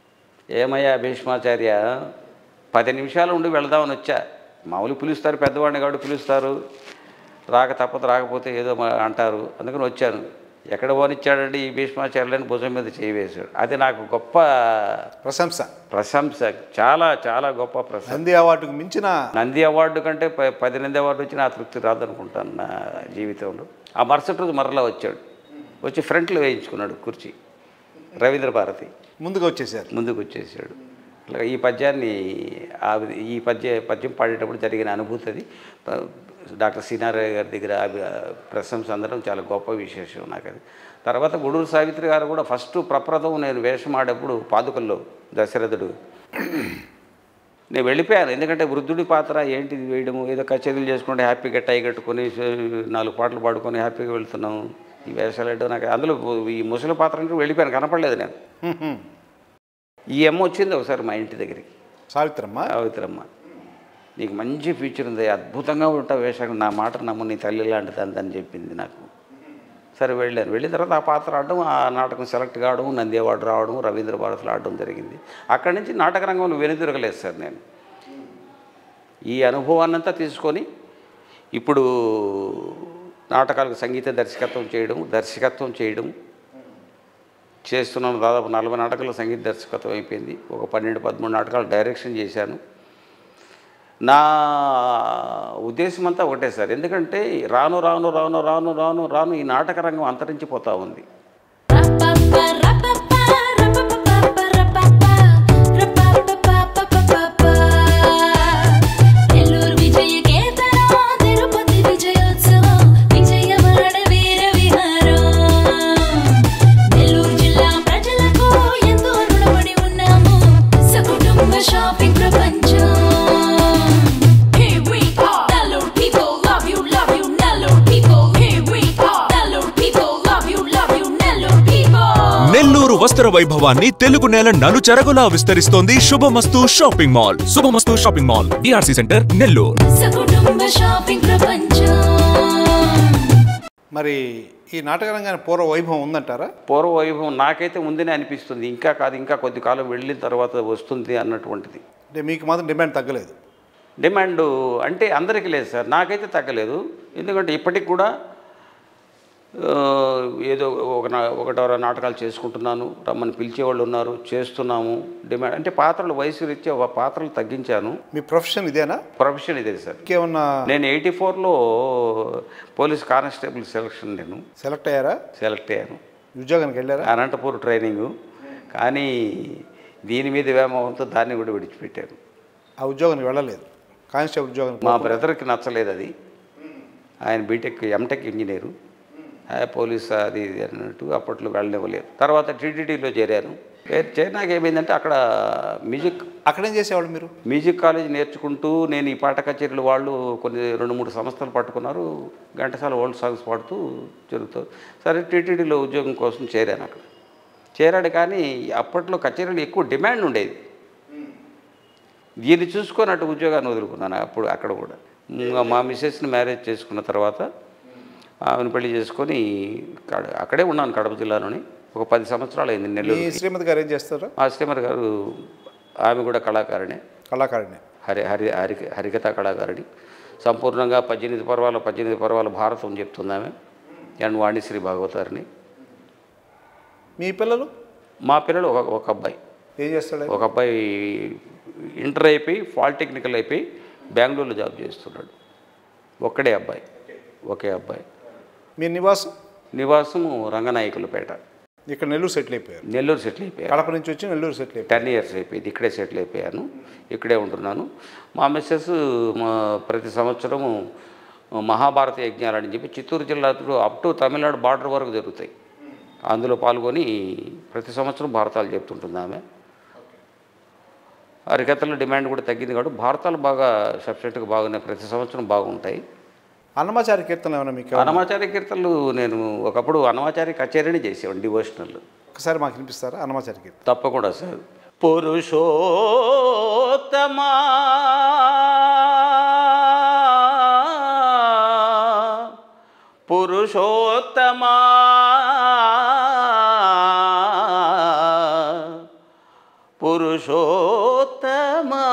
ఏమయ్యా భీష్మాచార్య, పది నిమిషాలు ఉండి వెళదామని వచ్చా. మామూలు పిలుస్తారు, పెద్దవాడిని కాబట్టి పిలుస్తారు, రాక తప్పదు, రాకపోతే ఏదో అంటారు, అందుకని వచ్చాను. ఎక్కడ పోనిచ్చాడండి ఈ భీష్మాచార్యులని భుజం మీద చేయవేశాడు. అది నాకు గొప్ప ప్రశంస ప్రశంస చాలా చాలా గొప్ప ప్రశంస. నంది అవార్డుకు మించిన నంది అవార్డు కంటే ప పది నంది అవార్డు వచ్చి నా తృప్తి రాదనుకుంటాను నా జీవితంలో. ఆ మరుసటి రోజు మరలా వచ్చాడు, వచ్చి ఫ్రంట్లో వేయించుకున్నాడు కుర్చీ, రవీంద్ర భారతి ముందుకు వచ్చేసారు ముందుకు వచ్చేసాడు. అట్లా ఈ పద్యాన్ని ఈ పద్య పద్యం పాడేటప్పుడు జరిగిన అనుభూతి అది. డాక్టర్ సీనారాయణ గారి దగ్గర ప్రశంస అందడం చాలా గొప్ప విశేషం నాకు అది. తర్వాత గూడూరు సావిత్రి గారు కూడా ఫస్ట్ ప్రప్రథం నేను వేషం ఆడేప్పుడు పాదుకల్లో దశరథుడు నేను వెళ్ళిపోయాను. ఎందుకంటే వృద్ధుడి పాత్ర ఏంటిది వేయడము, ఏదో కచేరీలు చేసుకుంటే హ్యాపీగా టై కట్టుకొని నాలుగు పాటలు పాడుకొని హ్యాపీగా వెళ్తున్నాము. ఈ వేషాలు వేయడం నాకు అందులో ఈ ముసలి పాత్ర అంటే వెళ్ళిపోయాను, కనపడలేదు నేను. ఈ అమ్మ వచ్చింది ఒకసారి మా ఇంటి దగ్గరికి, సావిత్రమ్మ. సావిత్రమ్మ, నీకు మంచి ఫ్యూచర్ ఉంది, అద్భుతంగా ఉంటావు వేషం, నా మాట నమ్ము, నీ తల్లి లాంటిది అందని చెప్పింది నాకు. సరే వెళ్ళాను. వెళ్ళిన తర్వాత ఆ పాత్ర ఆడడం, ఆ నాటకం సెలెక్ట్ కావడం, నంది అవార్డు రావడం, రవీంద్ర భారతిలో ఆడడం జరిగింది. అక్కడి నుంచి నాటక రంగంలో వెనుదిరగలేదు సార్ నేను. ఈ అనుభవాన్నంతా తీసుకొని ఇప్పుడు నాటకాలకు సంగీత దర్శకత్వం చేయడం దర్శకత్వం చేయడం చేస్తున్నాను. దాదాపు నలభై నాటకాలు సంగీత దర్శకత్వం అయిపోయింది. ఒక పన్నెండు పదమూడు నాటకాలు డైరెక్షన్ చేశాను. నా ఉద్దేశం అంతా ఒకటే సార్, ఎందుకంటే రాను రాను రాను రాను రాను రాను ఈ నాటక రంగం అంతరించిపోతూ ఉంది. నెల్లూరు వస్త్ర వైభవాన్ని తెలుగు నేల నలుచెరగులా విస్తరిస్తోంది Subhamastu shopping mall. Subhamastu shopping mall, DRC centre, Nellore. మరి ఈ నాటక రంగానికి పూర్వ వైభవం ఉందంటారా? పూర్వ వైభవం నాకైతే ఉందని అనిపిస్తుంది. ఇంకా కాదు, ఇంకా కొద్ది కాలం వెళ్ళిన తర్వాత వస్తుంది అన్నటువంటిది. అంటే మీకు మాత్రం డిమాండ్ తగ్గలేదు? డిమాండ్ అంటే అందరికీ లేదు సార్, నాకైతే తగ్గలేదు. ఎందుకంటే ఇప్పటికి కూడా ఏదో ఒక ఒకటో నాటకాలు చేసుకుంటున్నాను, రమ్మని పిలిచేవాళ్ళు ఉన్నారు, చేస్తున్నాము. డిమాండ్ అంటే పాత్రలు వయసు రీత్యా పాత్రలు తగ్గించాను. మీ ప్రొఫెషన్ ఇదేనా? ప్రొఫెషన్ ఇదే సార్. ఇంకేమన్నా? నేను ఎయిటీ ఫోర్లో పోలీస్ కానిస్టేబుల్ సెలక్షన్ నేను సెలెక్ట్ అయ్యారా? సెలెక్ట్ అయ్యాను. ఉద్యోగానికి వెళ్ళారా? అనంతపూర్ ట్రైనింగు. కానీ దీని మీద వ్యామోహంతో దాన్ని కూడా విడిచిపెట్టాను. ఆ ఉద్యోగానికి వెళ్ళలేదు? కానిస్టేబుల్ ఉద్యోగం మా బ్రదర్కి నచ్చలేదు అది. ఆయన బీటెక్ ఎంటెక్ ఇంజనీరు, పోలీస్ అది ఇది అన్నట్టు అప్పట్లో వెళ్ళనివ్వలేదు. తర్వాత టీటీడీలో చేరాను. చేరినాక ఏమైందంటే అక్కడ మ్యూజిక్ అక్కడేం చేసేవాళ్ళు మీరు? మ్యూజిక్ కాలేజ్ నేర్చుకుంటూ నేను ఈ పాట కచేరీలు వాళ్ళు కొన్ని రెండు మూడు సంస్థలు పట్టుకున్నారు, ఘంటసాల ఓల్డ్ సాంగ్స్ పాడుతూ జరుగుతారు. సరే టీటీడీలో ఉద్యోగం కోసం చేరాను. అక్కడ చేరాడు. కానీ అప్పట్లో కచేరీలు ఎక్కువ డిమాండ్ ఉండేది. దీన్ని చూసుకొని అటు ఉద్యోగాన్ని వదులుకున్నాను అప్పుడు అక్కడ కూడా. మా మిసెస్ని మ్యారేజ్ చేసుకున్న తర్వాత ఆమెను పెళ్లి చేసుకొని అక్కడే ఉన్నాను కడప జిల్లాలోని. ఒక పది సంవత్సరాలు అయింది నెల్లూరు. శ్రీమతి గారు ఏం చేస్తారు? ఆ శ్రీమతి గారు ఆమె కూడా కళాకారిణి. కళాకారిణి హరి హరి హరి హరికథ కళాకారిణి. సంపూర్ణంగా పద్దెనిమిది పర్వాల పద్దెనిమిది పర్వాల భారతం చెప్తుంది ఆమె. అండ్ వాణిశ్రీ భాగవతారిని. మీ పిల్లలు? మా పిల్లలు ఒక ఒక అబ్బాయి. ఏం చేస్తాడు? ఒక అబ్బాయి ఇంటర్ అయిపోయి పాలిటెక్నికల్ అయిపోయి బెంగళూరులో జాబ్ చేస్తున్నాడు. ఒక్కడే అబ్బాయి, ఒకే అబ్బాయి. మీ నివాసం? నివాసము రంగనాయకులపేట. ఇక్కడ నెల్లూరు సెటిల్ అయిపోయారు? నెల్లూరు సెటిల్ అయిపోయాను. కడప నుంచి వచ్చి నెల్లూరు సెటిల్ అయిపోయారు. టెన్ ఇయర్స్ అయిపోయింది. ఇక్కడే సెటిల్ అయిపోయాను, ఇక్కడే ఉంటున్నాను. మా మిస్సెస్ ప్రతి సంవత్సరము మహాభారత యజ్ఞాలని చెప్పి చిత్తూరు జిల్లాలో అప్ టు తమిళనాడు బార్డర్ వరకు జరుగుతాయి. అందులో పాల్గొని ప్రతి సంవత్సరం భారతాలు చెప్తుంటుంది ఆమె. హరికథల డిమాండ్ కూడా తగ్గింది కాబట్టి భారతాలు బాగా సబ్జెక్టుగా బాగున్నాయి, ప్రతి సంవత్సరం బాగుంటాయి. అన్నమాచార్య కీర్తనలు ఏమైనా మీకు? అన్నమాచార్య కీర్తనలు నేను ఒకప్పుడు అన్నమాచార్య కచేరీని చేసేవాడిని, డివోషనల్. ఒకసారి మాకు వినిపిస్తారా అన్నమాచార్య కీర్తన? తప్పకుండా సార్. పురుషోత్తమా పురుషోత్తమా పురుషోత్తమా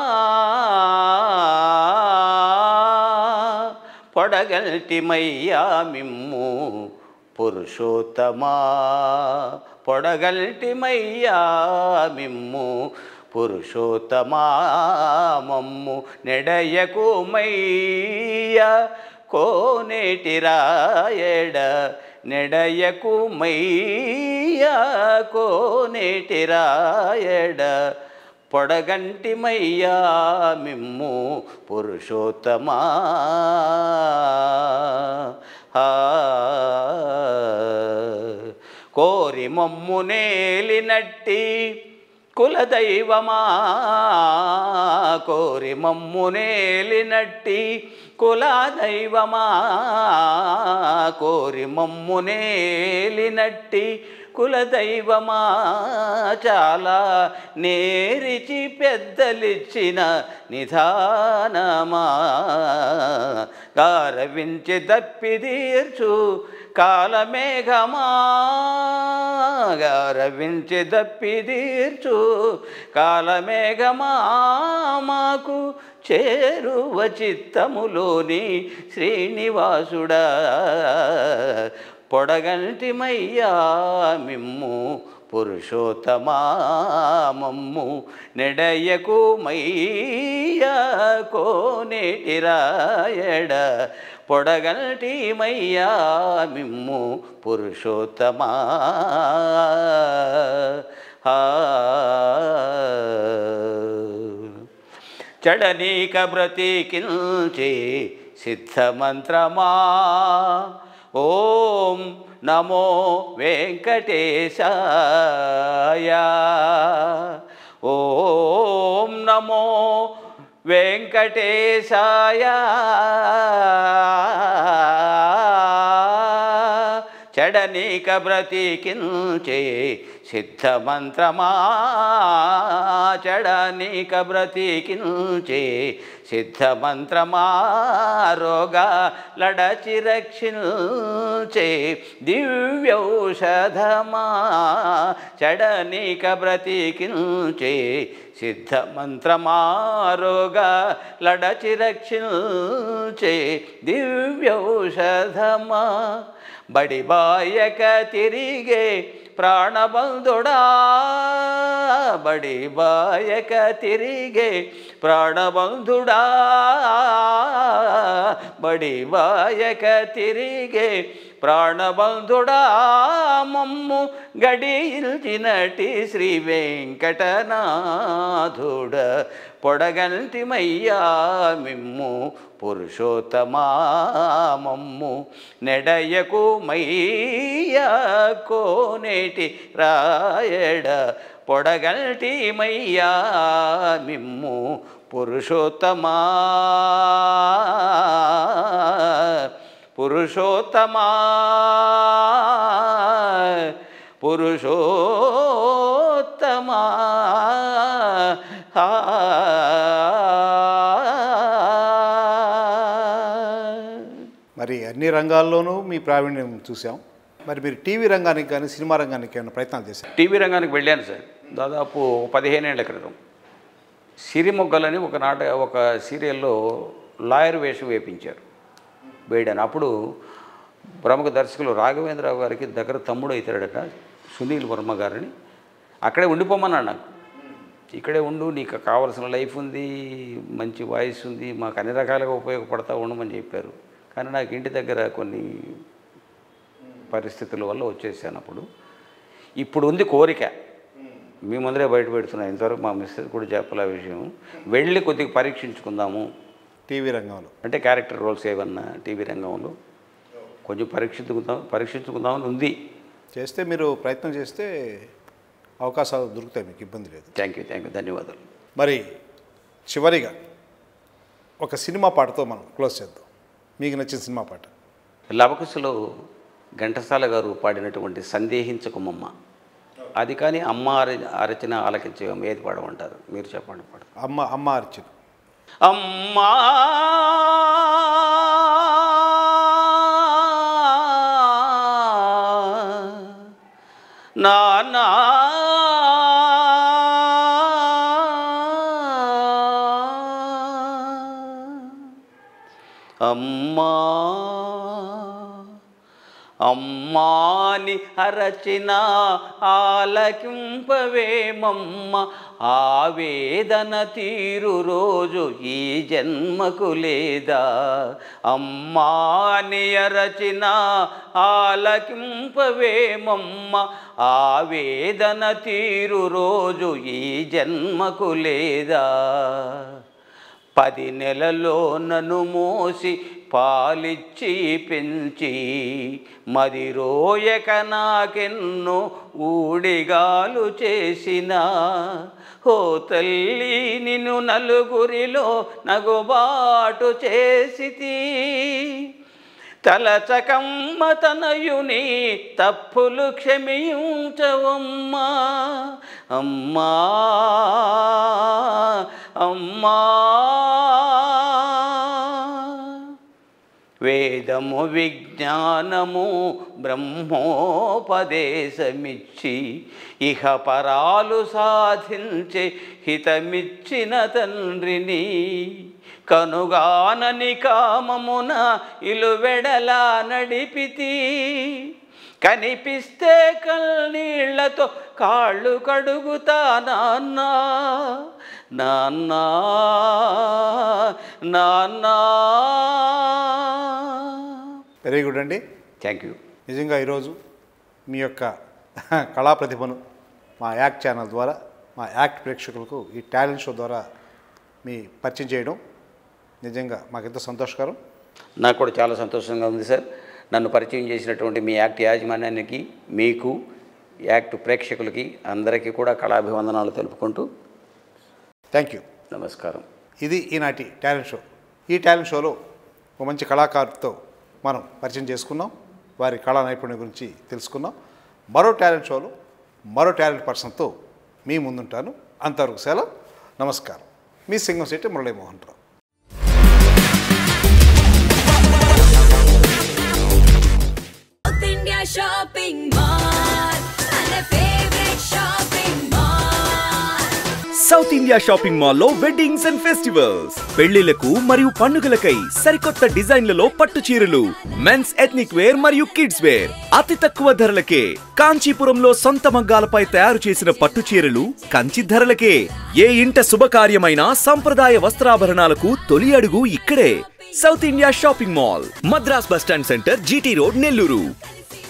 పొడగల్టిమయ్యా మిమ్ము పురుషోత్తమా పొడగల్టిమయ్యా మిమ్ము పురుషోత్తమా మమ్ము నెడయకుమయ్య కోనేటి రాయడ నెడయకుమయ్య కోనేటి రాయడ పొడగంటిమయ్యా మిమ్ము పురుషోత్తమా కోరి మమ్ము నేలినట్టి కులదైవమా కోరి మమ్ము నేలినట్టి కులదైవమా కోరి మమ్ము నేలినట్టి కులదైవమా చాలా నేరిచి పెద్దలిచ్చిన నిధానమా గారవించి దప్పిదీర్చు కాలమేఘమా గారవించి దప్పిదీర్చు కాలమేఘమా మాకు చేరువ చిత్తములోని శ్రీనివాసుడా పొడగంటిమయ్యా మిమ్ము పురుషోత్తమా మమ్ము నెడయకుమయ్యా కోనేటి రాయడ పొడగంటిమయ్యా మిమ్ము పురుషోత్తమా చడనీక బ్రతికించే సిద్ధమంత్రమా ఓం నమో వెంకటేశాయ ఓం నమో వెంకటేశాయ చడనీక బ్రతికించే సిద్ధమంత్రమా చడనీక బ్రతికించే సిద్ధమంత్రమా రోగా లడచి రక్షించే దివ్యౌషధమా చడనీక బ్రతికించే సిద్ధమంత్రమా రోగా లడచి రక్షించే దివ్యౌషధమా బడిబాయక తిరిగే ప్రాణబంధుడా బడిబాయక తిరిగే ప్రాణబంధుడా బడిబాయక తిరిగే ప్రాణబంధుడా మమ్ము గడిల్చినటి శ్రీ వెంకటనాథుడ పొడగంటిమయ్యా మిమ్ము పురుషోత్తమా మమ్ము నెడయకుమయ్యా కోనేటి రాయడ పొడగంటిమయ్యా మిమ్ము పురుషోత్తమా పురుషోత్తమా పురుషోత్తమా మరి అన్ని రంగాల్లోనూ మీ ప్రావీణ్యం చూసాం. మరి మీరు టీవీ రంగానికి కానీ సినిమా రంగానికి ఏమైనా ప్రయత్నాలు చేశారు? టీవీ రంగానికి వెళ్ళాను సార్, దాదాపు పదిహేను ఏళ్ల క్రితం. సిరిమొగ్గలని ఒక నాట ఒక సీరియల్లో లాయర్ వేషం వేయించారు, వేయడాను. అప్పుడు ప్రముఖ దర్శకులు రాఘవేంద్రరావు గారికి దగ్గర తమ్ముడు అవుతాడట సునీల్ వర్మ గారిని. అక్కడే ఉండిపోమన్నాడు నాకు, ఇక్కడే ఉండు, నీకు కావాల్సిన లైఫ్ ఉంది, మంచి వాయిస్ ఉంది, మాకు అన్ని రకాలుగా ఉపయోగపడతా ఉండమని చెప్పారు. కానీ నాకు ఇంటి దగ్గర కొన్ని పరిస్థితుల వల్ల వచ్చేసాను. అప్పుడు ఇప్పుడు ఉంది కోరిక, మీ ముందరే బయట పెడుతున్నాను, ఇంతవరకు మా మిస్సెస్ కూడా చెప్పలే విషయం. వెళ్ళి కొద్దిగా పరీక్షించుకుందాము టీవీ రంగంలో, అంటే క్యారెక్టర్ రోల్స్ ఏమన్నా టీవీ రంగంలో కొంచెం పరీక్షించుకుందాం పరీక్షించుకుందామని ఉంది. చేస్తే మీరు ప్రయత్నం చేస్తే అవకాశాలు దొరుకుతాయి, మీకు ఇబ్బంది లేదు. థ్యాంక్ యూ థ్యాంక్ యూ ధన్యవాదాలు. మరి చివరిగా ఒక సినిమా పాటతో మనం క్లోజ్ చేద్దాం. మీకు నచ్చిన సినిమా పాట? లవకుశలో ఘంటసాల గారు పాడినటువంటి సందేహించకుమమ్మ, అది కానీ అమ్మ అరచిన ఆలకించేవమ్మ, ఏది పాడమంటారు మీరు చెప్పండి? పాడ అమ్మ అమ్మ అర్చన. అమ్మా నానా అమ్మా అమ్మాని అరచిన ఆలకింపవేమమ్మ, ఆవేదన తీరు రోజు ఈ జన్మకు లేదా. అమ్మాని అరచిన ఆలకింపవేమమ్మ, ఆవేదన తీరు రోజు ఈ జన్మకు లేదా. పది నెలలో నన్ను మోసి పాలిచ్చి పెంచి, మది రోయక నాకెన్నో ఊడిగాలు చేసిన. ఓ తల్లి నిన్ను నలుగురిలో నగుబాటు చేసితి, తలచకమ్మ తనయుని తప్పులు క్షమించవమ్మా. అమ్మా అమ్మా వేదము విజ్ఞానము బ్రహ్మోపదేశమిచ్చి, ఇహ పరాలు సాధించే హితమిచ్చిన తండ్రిని. కనుగానని కామమున ఇలువెడలా నడిపితి, కనిపిస్తే కన్నీళ్లతో కాళ్ళు కడుగుతా నాన్నా నాన్నా నాన్నా. వెరీ గుడ్ అండి. Thank you. నిజంగా ఈరోజు మీ యొక్క కళా ప్రతిభను మా యాక్ట్ ఛానల్ ద్వారా, మా యాక్ట్ ప్రేక్షకులకు ఈ టాలెంట్ షో ద్వారా మీ పరిచయం చేయడం నిజంగా మాకెంతో సంతోషకరం. నాకు కూడా చాలా సంతోషంగా ఉంది సార్. నన్ను పరిచయం చేసినటువంటి మీ యాక్ట్ యాజమాన్యానికి, మీకు, యాక్ట్ ప్రేక్షకులకి అందరికీ కూడా కళాభివందనాలు తెలుపుకుంటూ థ్యాంక్ యూ, నమస్కారం. ఇది ఈనాటి టాలెంట్ షో. ఈ టాలెంట్ షోలో ఒక మంచి కళాకారుతో మనం పరిచయం చేసుకున్నాం, వారి కళా నైపుణ్యం గురించి తెలుసుకున్నాం. మరో టాలెంట్ షోలో మరో టాలెంట్ పర్సన్తో మీ ముందుంటాను. అంతవరకు సెలవు, నమస్కారం. మీ Singamsetti Muralimohan Rao. Shopping mall, and a favorite shopping mall. South India shopping mall లో వెడ్డింగ్స్ అండ్ ఫెస్టివల్స్, పెళ్లిలకు మరియు పండుగలకై సరికొత్త డిజైన్లలో పట్టు చీరలు, మెన్స్ ఎథ్నిక్ వేర్ మరియు కిడ్స్ వేర్ అతి తక్కువ ధరలకే. కాంచీపురంలో సొంత మగ్గాలపై తయారు చేసిన పట్టు చీరలు కంచి ధరలకే. ఏ ఇంట శుభకార్యమైన సంప్రదాయ వస్త్రాభరణాలకు తొలి అడుగు ఇక్కడే. South India shopping mall, Madras bus stand centre, GT road, Nellore.